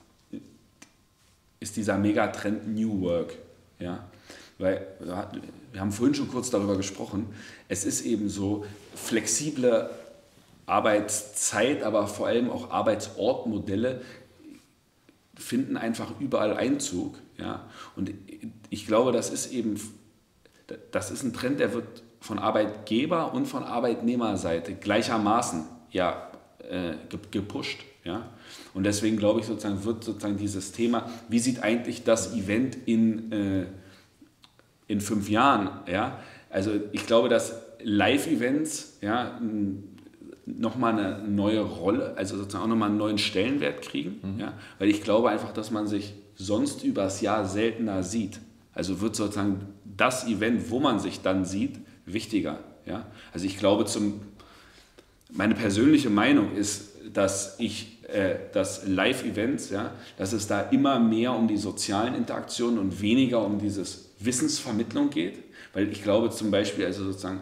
ist dieser Megatrend New Work. Ja? Weil wir haben vorhin schon kurz darüber gesprochen, es ist eben so, flexible Arbeitszeit, aber vor allem auch Arbeitsortmodelle finden einfach überall Einzug. Ja? Und ich glaube, das ist eben, das ist ein Trend, der wird von Arbeitgeber- und von Arbeitnehmerseite gleichermaßen ja, äh, gepusht. Ja? Und deswegen glaube ich, sozusagen wird sozusagen dieses Thema, wie sieht eigentlich das Event in, äh, in fünf Jahren? Ja? Also ich glaube, dass Live-Events ja, nochmal eine neue Rolle, also sozusagen auch nochmal einen neuen Stellenwert kriegen. Mhm. Ja? Weil ich glaube einfach, dass man sich sonst übers Jahr seltener sieht. Also wird sozusagen das Event, wo man sich dann sieht, wichtiger. Ja? Also ich glaube, zum, meine persönliche Meinung ist, dass ich, äh, dass Live-Events, ja, dass es da immer mehr um die sozialen Interaktionen und weniger um dieses Wissensvermittlung geht. Weil ich glaube zum Beispiel, also sozusagen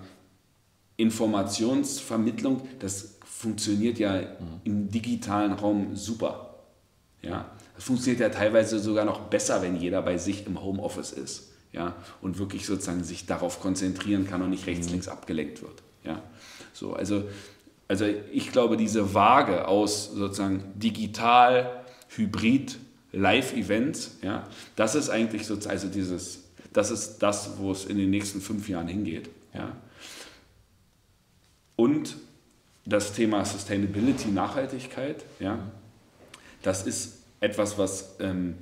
Informationsvermittlung, das funktioniert ja im digitalen Raum super. Ja? Das funktioniert ja teilweise sogar noch besser, wenn jeder bei sich im Homeoffice ist. Ja, und wirklich sozusagen sich darauf konzentrieren kann und nicht rechts, mhm. links abgelenkt wird. Ja, so, also, also ich glaube, diese Waage aus sozusagen digital, hybrid, Live-Events, ja, das ist eigentlich sozusagen, also dieses, das ist das, wo es in den nächsten fünf Jahren hingeht. Ja. Und das Thema Sustainability, Nachhaltigkeit, ja, das ist etwas, was ähm,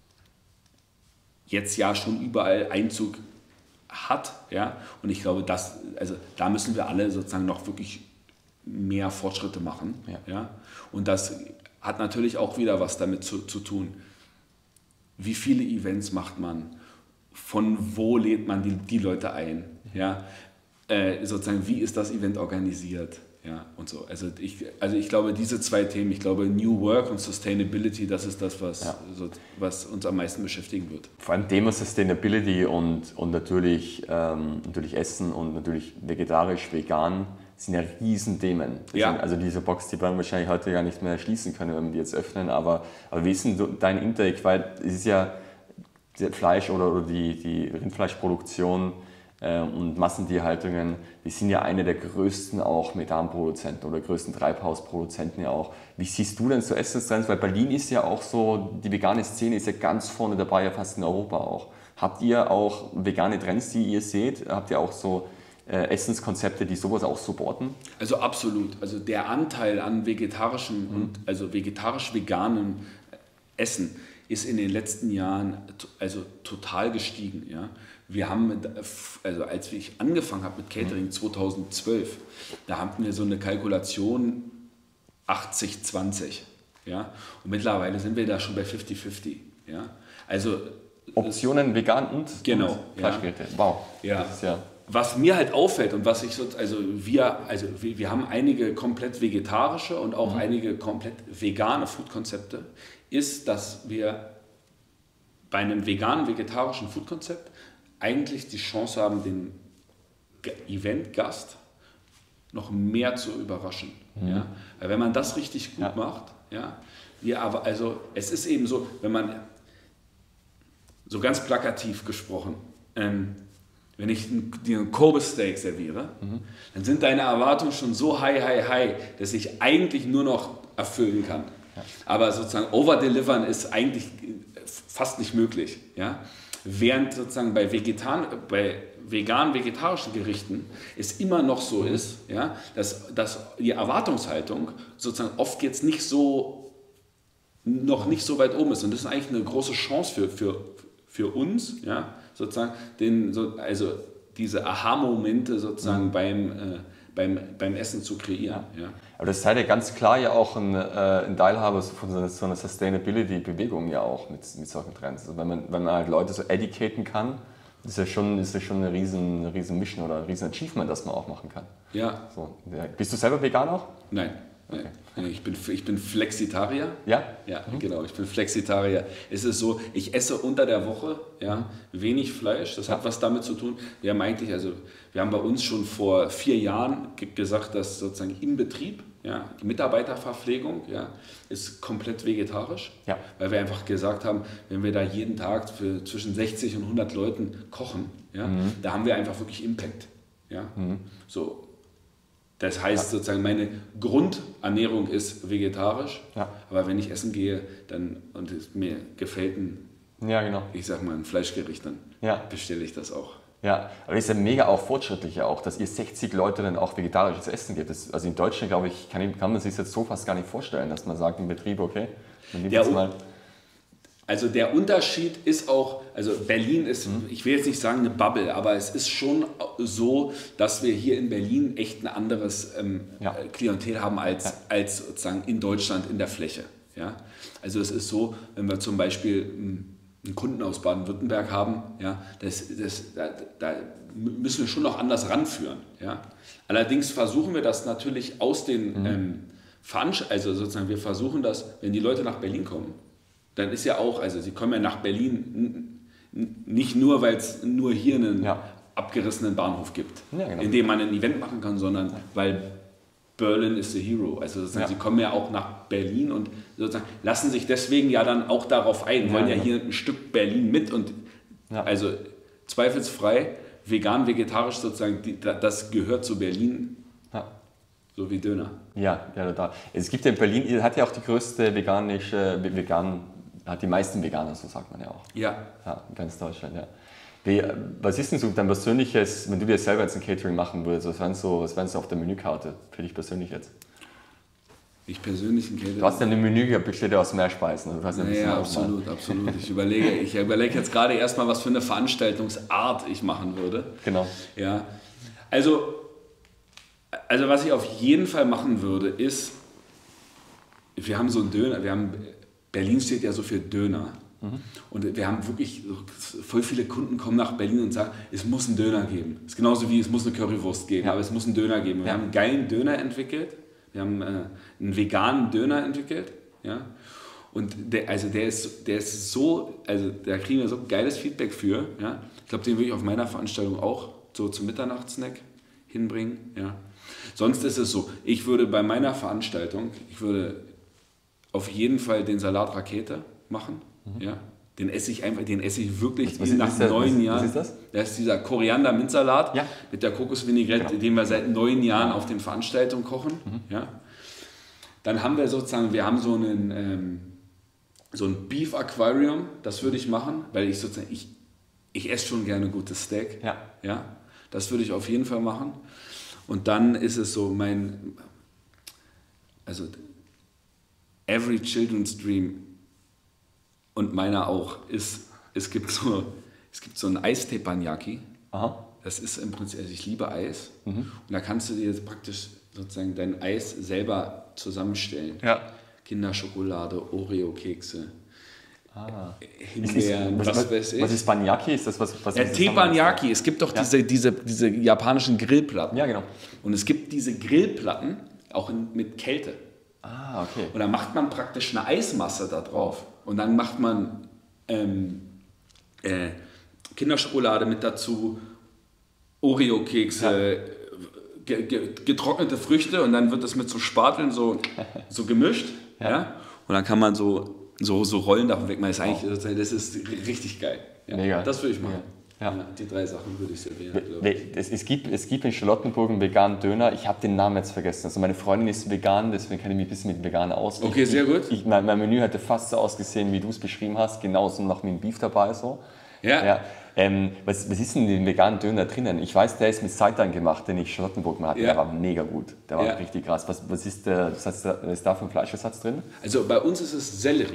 jetzt ja schon überall Einzug hat. Ja? Und ich glaube, das, also da müssen wir alle sozusagen noch wirklich mehr Fortschritte machen. Ja. Ja? Und das hat natürlich auch wieder was damit zu, zu tun. Wie viele Events macht man? Von wo lädt man die, die Leute ein? Ja? Äh, sozusagen, wie ist das Event organisiert? Ja, und so. Also ich, also ich glaube, diese zwei Themen, ich glaube, New Work und Sustainability, das ist das, was, ja. so, was uns am meisten beschäftigen wird. Vor allem Thema Sustainability und, und natürlich, ähm, natürlich Essen und natürlich vegetarisch, vegan sind ja Riesenthemen. Ja. Sind, also diese Box, die werden wir wahrscheinlich heute gar nicht mehr schließen können, wenn wir die jetzt öffnen. Aber, aber wie ist denn dein Intake? Weil es ist ja Fleisch oder, oder die, die Rindfleischproduktion und Massentierhaltungen, die sind ja eine der größten auch Methanproduzenten oder größten Treibhausproduzenten ja auch. Wie siehst du denn so Essenstrends? Weil Berlin ist ja auch so, die vegane Szene ist ja ganz vorne dabei, ja fast in Europa auch. Habt ihr auch vegane Trends, die ihr seht? Habt ihr auch so äh, Essenskonzepte, die sowas auch supporten? Also absolut. Also der Anteil an vegetarischen mhm. und also vegetarisch-veganem Essen ist in den letzten Jahren also total gestiegen. Ja? Wir haben, also als ich angefangen habe mit Catering zweitausendzwölf, da hatten wir so eine Kalkulation achtzig zwanzig. Ja? Und mittlerweile sind wir da schon bei fünfzig fünfzig. Ja? Also, Optionen vegan und genau, Fleischgeräte. Ja. Wow. Ja. Das ist ja was mir halt auffällt und was ich so, also wir, also wir, wir haben einige komplett vegetarische und auch mhm. einige komplett vegane Foodkonzepte, ist, dass wir bei einem veganen, vegetarischen Foodkonzept eigentlich die Chance haben, den Eventgast noch mehr zu überraschen. Mhm. Ja? Weil wenn man das richtig gut ja. macht, ja, wir aber, also es ist eben so, wenn man, so ganz plakativ gesprochen, ähm, wenn ich dir ein Kobe-Steak serviere, mhm. dann sind deine Erwartungen schon so high, high, high, dass ich eigentlich nur noch erfüllen kann. Ja. Aber sozusagen overdelivern ist eigentlich fast nicht möglich. Ja? Während sozusagen bei, Vegetan, bei vegan-vegetarischen Gerichten es immer noch so ist, ja, dass, dass die Erwartungshaltung sozusagen oft jetzt nicht so, noch nicht so weit oben ist. Und das ist eigentlich eine große Chance für, für, für uns, ja, sozusagen, den, so, also diese Aha-Momente sozusagen mhm. beim, äh, beim, beim Essen zu kreieren. Ja. Ja. Aber das seid ja ganz klar ja auch ein, äh, ein Teilhaber von so einer, so einer Sustainability-Bewegung ja auch mit, mit solchen Trends. Also wenn man, wenn man halt Leute so educaten kann, ist ja schon, ist ja schon eine riesen, eine riesen Mission oder ein riesen Achievement, das man auch machen kann. Ja. So, ja. Bist du selber vegan auch? Nein. Okay. Ich bin, ich bin Flexitarier. Ja? Ja, mhm. genau, ich bin Flexitarier. Es ist so, ich esse unter der Woche ja, wenig Fleisch. Das hat was damit zu tun. Wir haben eigentlich, also wir haben bei uns schon vor vier Jahren gesagt, dass sozusagen im Betrieb ja, die Mitarbeiterverpflegung ja, ist komplett vegetarisch. Ja. Weil wir einfach gesagt haben, wenn wir da jeden Tag für zwischen sechzig und hundert Leuten kochen, ja, mhm. da haben wir einfach wirklich Impact. Ja? Mhm. So. Das heißt ja. sozusagen, meine Grundernährung ist vegetarisch, ja. aber wenn ich essen gehe dann, und es mir gefällt ein, ja, genau. ich sag mal, ein Fleischgericht, dann ja. bestelle ich das auch. Ja, aber es ist ja mega auch fortschrittlich ja auch, dass ihr sechzig Leute dann auch vegetarisches Essen gibt. Das, also in Deutschland, glaube ich, kann, kann man sich jetzt so fast gar nicht vorstellen, dass man sagt im Betrieb, okay, man nimmt jetzt mal... Also der Unterschied ist auch, also Berlin ist, mhm. ich will jetzt nicht sagen eine Bubble, aber es ist schon so, dass wir hier in Berlin echt ein anderes ähm, ja. Klientel haben als, ja. als sozusagen in Deutschland in der Fläche. Ja? Also es ist so, wenn wir zum Beispiel einen Kunden aus Baden-Württemberg haben, ja, das, das, da, da müssen wir schon noch anders ranführen. Ja? Allerdings versuchen wir das natürlich aus den mhm. ähm, Veranst- also sozusagen wir versuchen das, wenn die Leute nach Berlin kommen, dann ist ja auch, also sie kommen ja nach Berlin nicht nur, weil es nur hier einen ja. abgerissenen Bahnhof gibt, ja, genau. in dem man ein Event machen kann, sondern weil Berlin is the hero. Also sozusagen, ja. sie kommen ja auch nach Berlin und sozusagen lassen sich deswegen ja dann auch darauf ein, ja, wollen ja genau. hier ein Stück Berlin mit und ja. also zweifelsfrei, vegan, vegetarisch sozusagen, die, das gehört zu Berlin. Ja. So wie Döner. Ja, ja, total. Es gibt ja in Berlin, hat ja auch die größte veganische, vegan, hat die meisten Veganer, so sagt man ja auch. Ja. Ja, in ganz Deutschland, ja. Wie, was ist denn so dein persönliches, wenn du dir selber jetzt ein Catering machen würdest, was wären so, was wären so auf der Menükarte für dich persönlich jetzt? Ich persönlich ein Catering? Du hast ja ein Menü, besteht ja aus Meerspeisen. Du hast ja, ja absolut, absolut. Ich überlege, ich überlege jetzt gerade erstmal, was für eine Veranstaltungsart ich machen würde. Genau. Ja, also, also was ich auf jeden Fall machen würde, ist, wir haben so einen Döner, wir haben, Berlin steht ja so für Döner. Mhm. Und wir haben wirklich, voll viele Kunden kommen nach Berlin und sagen, es muss einen Döner geben. Es ist genauso wie es muss eine Currywurst geben, ja. aber es muss einen Döner geben. Wir ja. haben einen geilen Döner entwickelt, wir haben äh, einen veganen Döner entwickelt. Ja? Und der, also der, ist, der ist so, also da kriegen wir so geiles Feedback für. Ja? Ich glaube, den will ich auf meiner Veranstaltung auch so zum Mitternachtssnack hinbringen. Ja? Sonst ist es so, ich würde bei meiner Veranstaltung, ich würde auf jeden Fall den Salat Rakete machen. Mhm. Ja, den esse ich einfach, den esse ich wirklich was, was nach ist das, neun was, Jahren. Was ist das? Das ist dieser Koriander-Minzsalat ja. mit der Kokosvinaigrette, genau. den wir seit neun Jahren auf den Veranstaltungen kochen. Mhm. Ja. Dann haben wir sozusagen, wir haben so einen, ähm, so ein Beef Aquarium, das würde ich machen, weil ich sozusagen, ich, ich esse schon gerne gutes Steak. Ja. Ja. Das würde ich auf jeden Fall machen. Und dann ist es so mein, also every children's dream und meiner auch, ist, es gibt so, es gibt so ein Eis-Teppanyaki. Aha. Das ist im Prinzip, also ich liebe Eis. Mhm. Und da kannst du dir jetzt praktisch sozusagen dein Eis selber zusammenstellen. Ja. Kinderschokolade, Oreo-Kekse, ah. Himbeeren, was, was, weiß ich. Was ist Banyaki? Ist das was, was ja, Teppanyaki. Es gibt doch ja. diese, diese, diese japanischen Grillplatten. Ja, genau. Und es gibt diese Grillplatten auch in, mit Kälte. Ah, okay. Und dann macht man praktisch eine Eismasse da drauf. Und dann macht man ähm, äh, Kinderschokolade mit dazu, Oreo-Kekse, ja. ge ge getrocknete Früchte und dann wird das mit so Spateln so, so gemischt. Ja. Ja? Und dann kann man so, so, so Rollen davon wegmachen. Das ist, eigentlich, das ist richtig geil. Ja. Mega. Das würde ich machen. Ja. Ja. Ja, die drei Sachen würde ich servieren. Es, es, gibt, es gibt in Charlottenburg einen veganen Döner. Ich habe den Namen jetzt vergessen. Also meine Freundin ist vegan, deswegen kenne ich mich ein bisschen mit vegan aus. Okay, ich, sehr gut. Ich, mein, mein Menü hätte fast so ausgesehen, wie du es beschrieben hast. Genauso noch mit dem Beef dabei. So. Ja. ja. Ähm, was, was ist denn in dem veganen Döner drinnen? Ich weiß, der ist mit Seitan gemacht, den ich in Charlottenburg mal hatte. Ja. Der war mega gut. Der war ja. richtig krass. Was, was, ist der, was ist da für ein Fleischersatz drin? Also bei uns ist es Sellerie.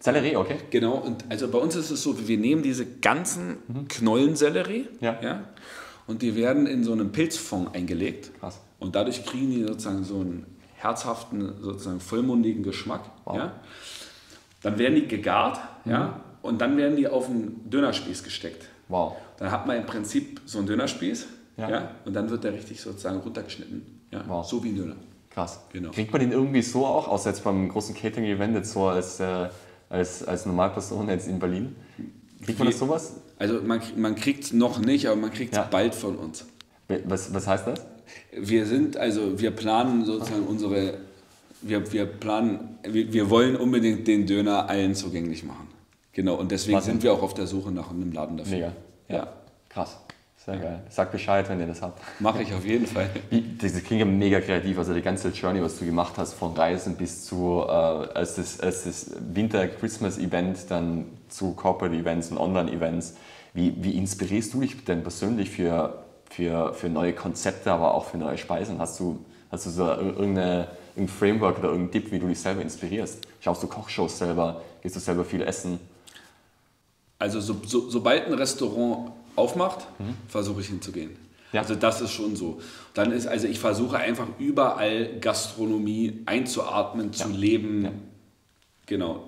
Sellerie, okay. Genau, und also bei uns ist es so, wir nehmen diese ganzen mhm. Knollensellerie ja. Ja, und die werden in so einem Pilzfond eingelegt. Krass. Und dadurch kriegen die sozusagen so einen herzhaften, sozusagen vollmundigen Geschmack. Wow. Ja. Dann werden die gegart mhm. ja, und dann werden die auf einen Dönerspieß gesteckt. Wow. Dann hat man im Prinzip so einen Dönerspieß ja. Ja, und dann wird der richtig sozusagen runtergeschnitten. Ja, wow. So wie ein Döner. Krass. Genau. Kriegt man den irgendwie so auch, außer jetzt beim großen Catering-Event, jetzt so als, äh, als, als Normalperson jetzt in Berlin? Kriegt man das sowas? Also man, man kriegt es noch nicht, aber man kriegt es ja. bald von uns. Was, was heißt das? Wir sind, also wir planen sozusagen unsere, wir, wir planen, wir, wir wollen unbedingt den Döner allen zugänglich machen. Genau, und deswegen was sind wir auch auf der Suche nach einem Laden dafür. Mega. Ja. ja. Krass. Sehr geil. Sag Bescheid, wenn ihr das habt. Mache ich auf jeden Fall. Das klingt ja mega kreativ, also die ganze Journey, was du gemacht hast, von Reisen bis zu, äh, als das, als das Winter-Christmas-Event, dann zu Corporate-Events und Online-Events. Wie, wie inspirierst du dich denn persönlich für, für, für neue Konzepte, aber auch für neue Speisen? Hast du, hast du so irgendeine, irgendein Framework oder irgendein Tipp, wie du dich selber inspirierst? Schaust du Kochshows selber? Gehst du selber viel essen? Also so, so, sobald ein Restaurant aufmacht, mhm. versuche ich hinzugehen. Ja. Also das ist schon so. Dann ist, also ich versuche einfach überall Gastronomie einzuatmen, zu ja. leben. Ja. Genau.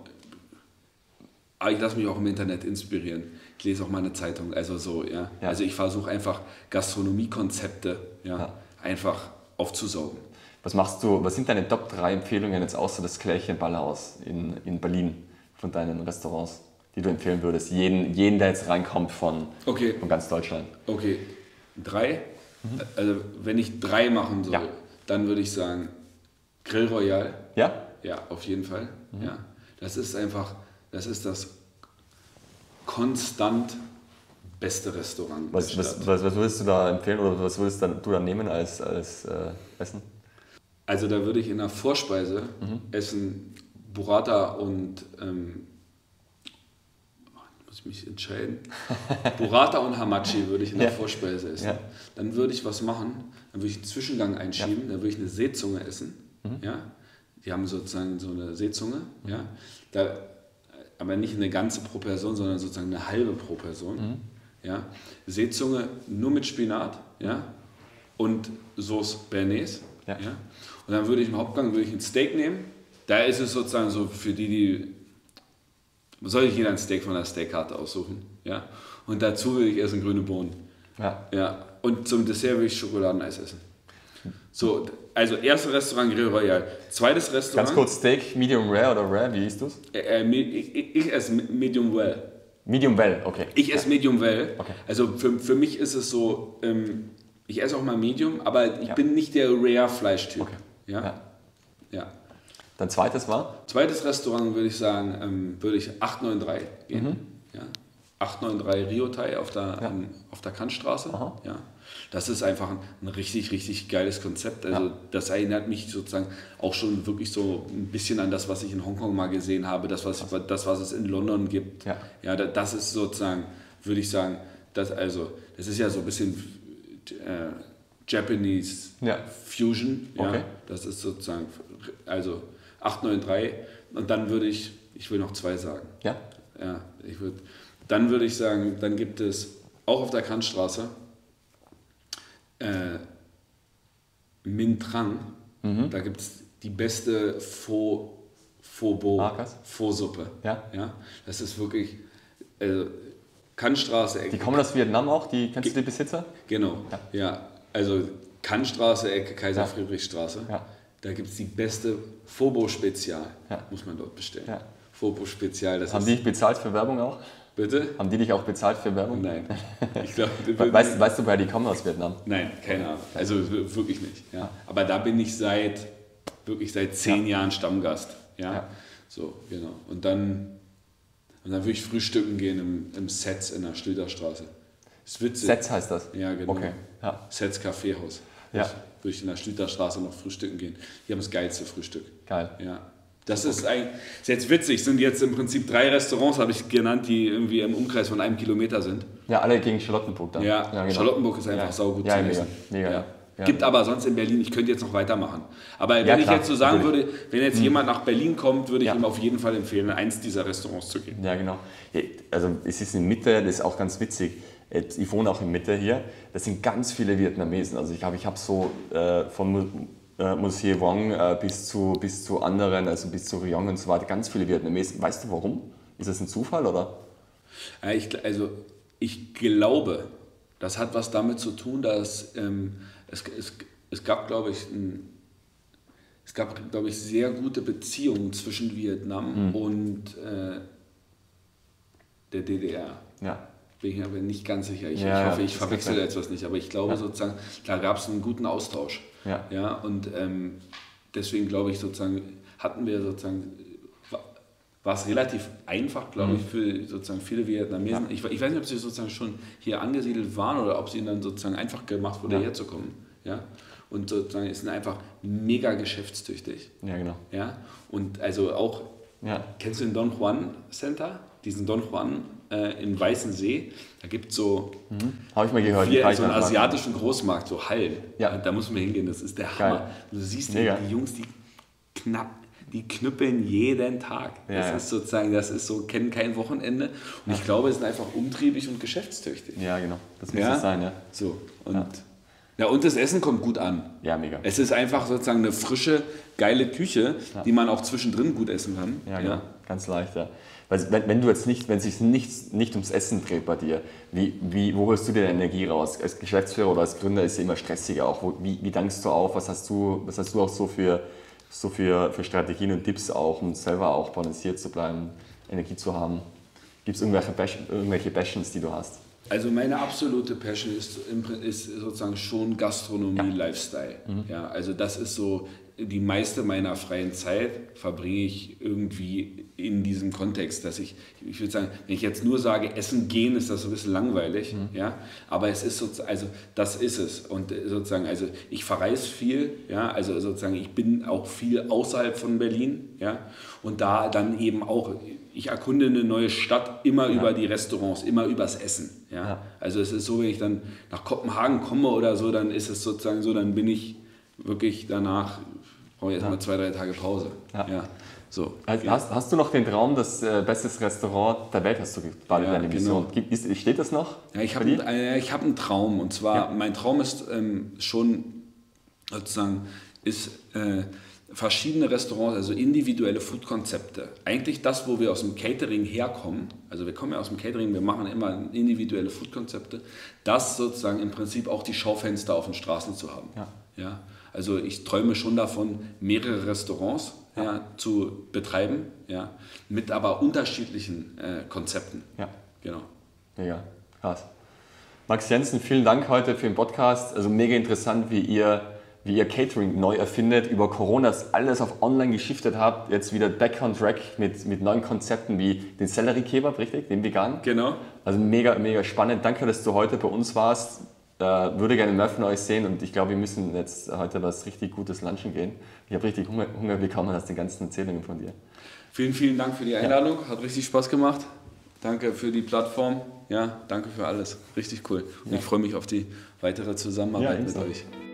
Aber ich lasse mich auch im Internet inspirieren. Ich lese auch mal eine Zeitung. Also so, ja. ja. Also ich versuche einfach Gastronomiekonzepte ja, ja. einfach aufzusaugen. Was machst du, was sind deine Top drei Empfehlungen jetzt außer das Klärchen Ballhaus in, in Berlin von deinen Restaurants, die du empfehlen würdest? Jeden, jeden der jetzt reinkommt von, okay. von ganz Deutschland. Okay, drei? Mhm. Also wenn ich drei machen soll, ja. dann würde ich sagen Grill Royal. Ja? Ja, auf jeden Fall. Mhm. Ja. Das ist einfach, das ist das konstant beste Restaurant. Was, was, was, was würdest du da empfehlen oder was würdest du dann nehmen als, als äh, Essen? Also da würde ich in der Vorspeise mhm. essen Burrata und ähm, muss ich mich entscheiden. Burrata und Hamachi würde ich in der ja. Vorspeise essen. Ja. Dann würde ich was machen, dann würde ich einen Zwischengang einschieben, ja. dann würde ich eine Seezunge essen. Mhm. Ja? Die haben sozusagen so eine Seezunge, mhm. ja? Da, aber nicht eine ganze pro Person, sondern sozusagen eine halbe pro Person. Mhm. Ja? Seezunge nur mit Spinat ja? und Sauce Bernays. Ja. Ja? Und dann würde ich im Hauptgang würde ich ein Steak nehmen. Da ist es sozusagen so für die, die soll ich jeder ein Steak von der Steakkarte aussuchen. Ja? Und dazu würde ich essen grüne Bohnen. Ja. Ja? Und zum Dessert würde ich Schokoladeneis essen. So, also erstes Restaurant Grill Royal. Zweites Restaurant. Ganz kurz, Steak, Medium Rare oder Rare, wie isst du es? Äh, äh, ich, ich esse Medium Well. Medium Well, okay. Ich esse ja. Medium Well. Okay. Also für, für mich ist es so, ähm, ich esse auch mal Medium, aber ich ja. bin nicht der Rare-Fleischtyp. Okay. Ja? Ja. ja. Dann zweites war? Zweites Restaurant würde ich sagen, ähm, würde ich acht neun drei gehen. Mhm. Ja? acht neun drei Riotai auf der, ja. ähm, auf der Kantstraße. Ja? Das ist einfach ein, ein richtig, richtig geiles Konzept. Also ja. das erinnert mich sozusagen auch schon wirklich so ein bisschen an das, was ich in Hongkong mal gesehen habe, das, was, das, was es in London gibt. Ja. Ja, das ist sozusagen, würde ich sagen, das, also, das ist ja so ein bisschen äh, Japanese ja. Fusion. Ja? Okay. Das ist sozusagen, also acht neun drei und dann würde ich, ich will noch zwei sagen. Ja. Ja, ich würde, dann würde ich sagen, dann gibt es auch auf der Kantstraße äh, Mintrang. Mhm. Da gibt es die beste Pho, Pho-Bo, ah, Pho-Suppe. Ja. Ja, das ist wirklich äh, Kantstraße. Die kommen aus Vietnam auch, die kennst du die Besitzer? Genau, ja. ja. Also Kantstraße, Ecke Kaiser-Friedrich-Straße. Ja. Da gibt es die beste Phobo-Spezial, ja. muss man dort bestellen. Ja. Phobo-Spezial. Das Haben die dich bezahlt für Werbung auch? Bitte? Haben die dich auch bezahlt für Werbung? Nein. Ich glaub, weißt, weißt du, woher die kommen aus Vietnam? Nein, keine Ahnung. Also wirklich nicht. Ja. Aber da bin ich seit wirklich seit zehn ja. Jahren Stammgast. Ja? ja. So, genau. Und dann, und dann würde ich frühstücken gehen im, im Setz in der Schlüterstraße. Ist witzig. Setz heißt das? Ja, genau. Okay. Ja. Setz Kaffeehaus. Ja. Würde ich in der Schlüterstraße noch frühstücken gehen. Die haben das geilste Frühstück. Geil. Ja. Das ist, ein, ist jetzt witzig, sind jetzt im Prinzip drei Restaurants, habe ich genannt, die irgendwie im Umkreis von einem Kilometer sind. Ja, alle gegen Charlottenburg dann. Ja, ja genau. Charlottenburg ist einfach ja. saugut ja, zu mega, essen. Mega. Ja. Ja. Gibt aber sonst in Berlin, ich könnte jetzt noch weitermachen. Aber wenn Ja, ich klar, jetzt so sagen natürlich. würde, wenn jetzt jemand nach Berlin kommt, würde ich Ja. ihm auf jeden Fall empfehlen, in eins dieser Restaurants zu gehen. Ja, genau. Ja, also es ist in Mitte, das ist auch ganz witzig. Ich wohne auch in Mitte hier. Das sind ganz viele Vietnamesen. Also ich glaube, ich habe so äh, von äh, Monsieur Wong äh, bis, zu, bis zu anderen, also bis zu Riong und so weiter, ganz viele Vietnamesen. Weißt du warum? Ist das ein Zufall oder? Ja, ich, also ich glaube, das hat was damit zu tun, dass ähm, es, es, es gab, glaube ich, ein, es gab, glaube ich, sehr gute Beziehungen zwischen Vietnam Mhm. und äh, der D D R. Ja. Bin ich aber nicht ganz sicher. Ich, Ja, ich ja, hoffe, ich das verwechsel kann jetzt was nicht, aber ich glaube Ja. sozusagen, da gab es einen guten Austausch. Ja. Ja, und ähm, deswegen glaube ich sozusagen, hatten wir sozusagen, war es relativ einfach, glaube Mhm. ich, für sozusagen viele Vietnamesen. Ja. Ich, ich weiß nicht, ob sie sozusagen schon hier angesiedelt waren oder ob es ihnen dann sozusagen einfach gemacht wurde, Ja. herzukommen. Ja? Und sozusagen sind einfach mega geschäftstüchtig. Ja, genau. Ja? Und also auch, Ja. kennst du den Don Juan Center? Diesen Don Juan äh, in Weißensee. Da gibt es so, Habe ich mal gehört. wie die kann ich so einen mal machen. asiatischen Großmarkt, so Hallen. Ja. Da muss man hingehen, das ist der Hammer. Geil. Du siehst die, Mega. die Jungs, die knapp, die knüppeln jeden Tag. Ja, das ja. ist sozusagen, das ist so, kennen kein Wochenende. Und ich glaube, es sind einfach umtriebig und geschäftstüchtig. Ja, genau. Das muss Ja? es sein, ja. So, und, Ja. ja. und das Essen kommt gut an. Ja, mega. Es ist einfach sozusagen eine frische, geile Küche, Ja. die man auch zwischendrin gut essen kann. Ja, genau. Ganz leicht, ja. Weil, wenn, wenn du jetzt nicht, wenn es sich nicht, nicht ums Essen dreht bei dir, wie, wie, wo holst du dir deine Energie raus? Als Geschäftsführer oder als Gründer ist es immer stressiger auch. Wo, wie, wie dankst du auf? Was hast du, was hast du auch so für, so für, für Strategien und Tipps auch, um selber auch balanciert zu bleiben, Energie zu haben? Gibt es irgendwelche, Passion, irgendwelche Passions, die du hast? Also meine absolute Passion ist, im Prin- ist sozusagen schon Gastronomie, Ja. Lifestyle. Ja, also das ist so, die meiste meiner freien Zeit verbringe ich irgendwie in diesem Kontext, dass ich, ich würde sagen, wenn ich jetzt nur sage, essen gehen, ist das so ein bisschen langweilig, ja, aber es ist sozusagen, also das ist es und sozusagen, also ich verreise viel, ja, also sozusagen, ich bin auch viel außerhalb von Berlin, ja, und da dann eben auch, ich erkunde eine neue Stadt immer Ja. über die Restaurants, immer übers Essen, ja. Ja. Also es ist so, wenn ich dann nach Kopenhagen komme oder so, dann ist es sozusagen so, dann bin ich wirklich danach, brauche ich erstmal Ja. zwei, drei Tage Pause. Ja. Ja. So. Hast, hast, hast du noch den Traum, das äh, bestes Restaurant der Welt hast du bald Ja, deine Vision? genau. Gibt, ist, steht das noch? Ja, ich bei habe dir? äh, ich hab einen Traum und zwar, Ja. mein Traum ist ähm, schon sozusagen, ist äh, verschiedene Restaurants, also individuelle Food-Konzepte. Eigentlich das, wo wir aus dem Catering herkommen, also wir kommen ja aus dem Catering, wir machen immer individuelle Food-Konzepte, das sozusagen im Prinzip auch die Schaufenster auf den Straßen zu haben. Ja. Ja, also ich träume schon davon, mehrere Restaurants ja. Ja, zu betreiben, ja, mit aber unterschiedlichen äh, Konzepten. Ja. Genau. Mega, krass. Max Jensen, vielen Dank heute für den Podcast. Also mega interessant, wie ihr, wie ihr Catering neu erfindet, über Corona das alles auf online geschiftet habt, jetzt wieder back on track mit, mit neuen Konzepten wie den Sellerie-Kebab, richtig, den veganen. Genau. Also mega, mega spannend. Danke, dass du heute bei uns warst. Äh, würde gerne mehr von euch sehen und ich glaube, wir müssen jetzt heute was richtig Gutes lunchen gehen. Ich habe richtig Hunger, Hunger bekommen aus den ganzen Erzählungen von dir. Vielen, vielen Dank für die Einladung. Hat richtig Spaß gemacht. Danke für die Plattform. Ja, danke für alles. Richtig cool. Und Ja. ich freue mich auf die weitere Zusammenarbeit Ja, mit ebenso. euch.